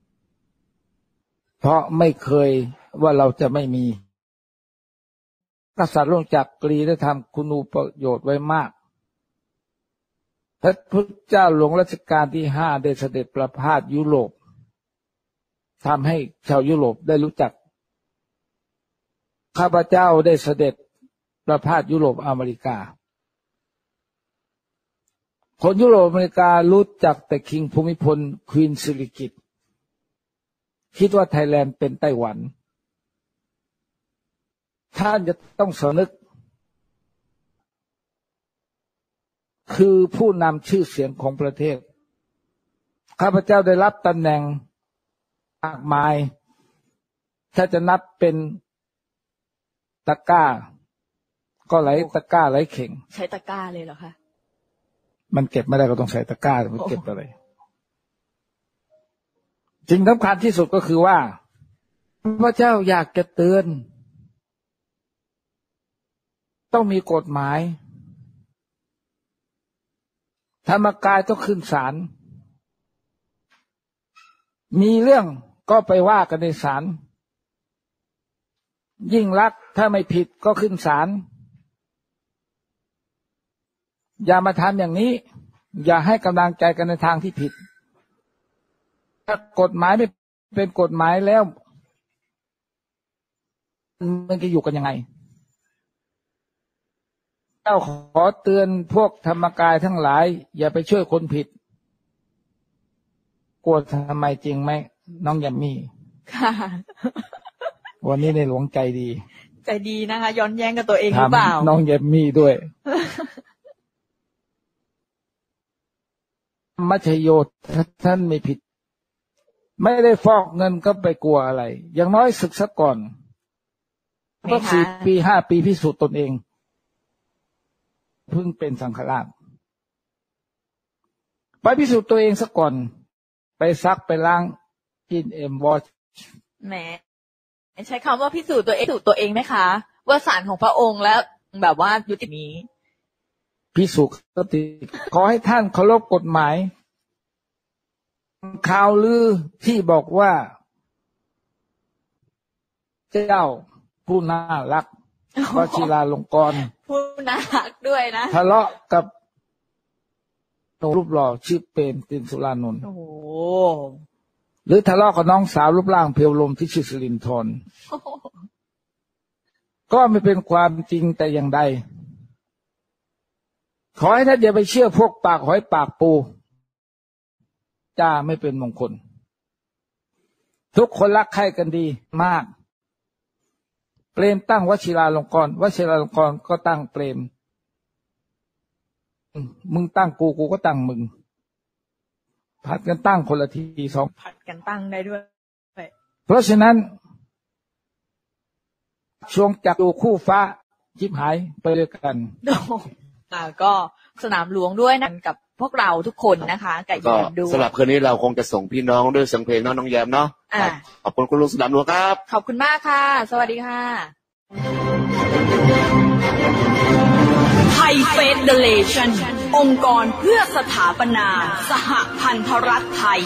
เพราะไม่เคยว่าเราจะไม่มีกษัตริย์ลงจากกรีได้ทำคุณูประโยชน์ไว้มากพระพุทธเจ้าหลวงรัชกาลที่ห้าได้เสด็จประพาสยุโรปทำให้ชาวยุโรปได้รู้จักข้าพเจ้าได้เสด็จประพาสยุโรปอเมริกาคนยุโรปอเมริการู้จักแต่คิงภูมิพลควีนสิริกิติ์คิดว่าไทยแลนด์เป็นไต้หวันท่านจะต้องสำนึกคือผู้นำชื่อเสียงของประเทศข้าพเจ้าได้รับตำแหน่งมากมายถ้าจะนับเป็นตะกร้าก็ไหลตะกร้าไหลเข่งใช้ตะกร้าเลยเหรอคะมันเก็บไม่ได้ก็ต้องใส่ตะกร้ามันเก็บอะไรจริงสำคัญที่สุดก็คือว่าพระเจ้าอยากจะเตือนต้องมีกฎหมายธรรมกายต้องขึ้นศาลมีเรื่องก็ไปว่ากันในศาลยิ่งลักษณ์ถ้าไม่ผิดก็ขึ้นศาลอย่ามาทำอย่างนี้อย่าให้กำลังใจกันในทางที่ผิดถ้ากฎหมายไม่เป็นกฎหมายแล้วมันจะอยู่กันยังไงเจ้าขอเตือนพวกธรรมกายทั้งหลายอย่าไปช่วยคนผิดกลัวทำไมจริงไหมน้องยัมมี่ค่ะวันนี้ในหลวงใจดีใจดีนะคะย้อนแย้งกับตัวเองหรือเปล่าน้องยัมมี่ด้วยมัชโยท่านไม่ผิดไม่ได้ฟอกเงินก็ไปกลัวอะไรอย่างน้อยศึกซะก่อนก็สี่ปีห้าปีพิสูจน์ตนเองเพิ่งเป็นสังฆราชไปพิสูจน์ตัวเองซะก่อนไปซักไปล้างกินเอ็มวอชแหมใช้คำว่าพิสูจน์ตัวเองพิสูจน์ตัวเองไหมคะว่าศาลของพระองค์แล้วแบบว่ายุตินี้พิสูจน์ก็ติขอให้ท่านเคารพกฎหมายข่าวลือที่บอกว่าเจ้าผู้น่ารักวชิราลงกรณ์ผู้น่ารักด้วยนะทะเลาะกับรูปหล่อชื่อเปรมตินสุรานนท์โอ้หรือทะเลาะกับน้องสาวรูปร่างเพียวลมที่ชื่อสิรินทร์ก็ไม่เป็นความจริงแต่อย่างใดขอให้ท่านอย่าไปเชื่อพวกปากหอยปากปูจ้าไม่เป็นมงคลทุกคนรักใคร่กันดีมากเปรมตั้งวชิราลงกรณ์วชิราลงกรณ์ก็ตั้งเปรมมึงตั้งกูกูก็ตั้งมึงผัดกันตั้งคนละทีสองผัดกันตั้งได้ด้วยเพราะฉะนั้นช่วงจับดูคู่ฟ้าชิบหายไปด้วยกันอ่าก็สนามหลวงด้วยนะกับพวกเราทุกคนนะคะกับแยมด้วยสำหรับคืนนี้เราคงจะส่งพี่น้องด้วยเสียงเพลงน้องน้องแยมเนาะขอบคุณคุณลุงสนามหลวงครับขอบคุณมากค่ะสวัสดีค่ะไทยเฟเดเรชั่นองค์กรเพื่อสถาปนาสหพันธรัฐไทย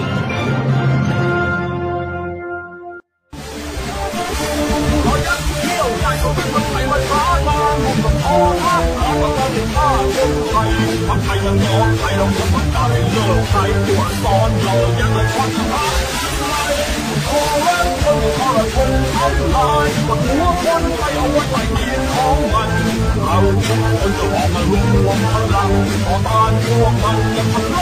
ทำไทยยังยอมไทยเราจะมั่นใจเลิกไทยตัวซ้อนเรายังไม่ทอดทายขอแรงคนทรชนทำลายปวดหัวคนไทยเอาไว้ใส่เกียรของมันเราทุกคนจะออกมารวมพลังต่อต้านพวกมันและพลัง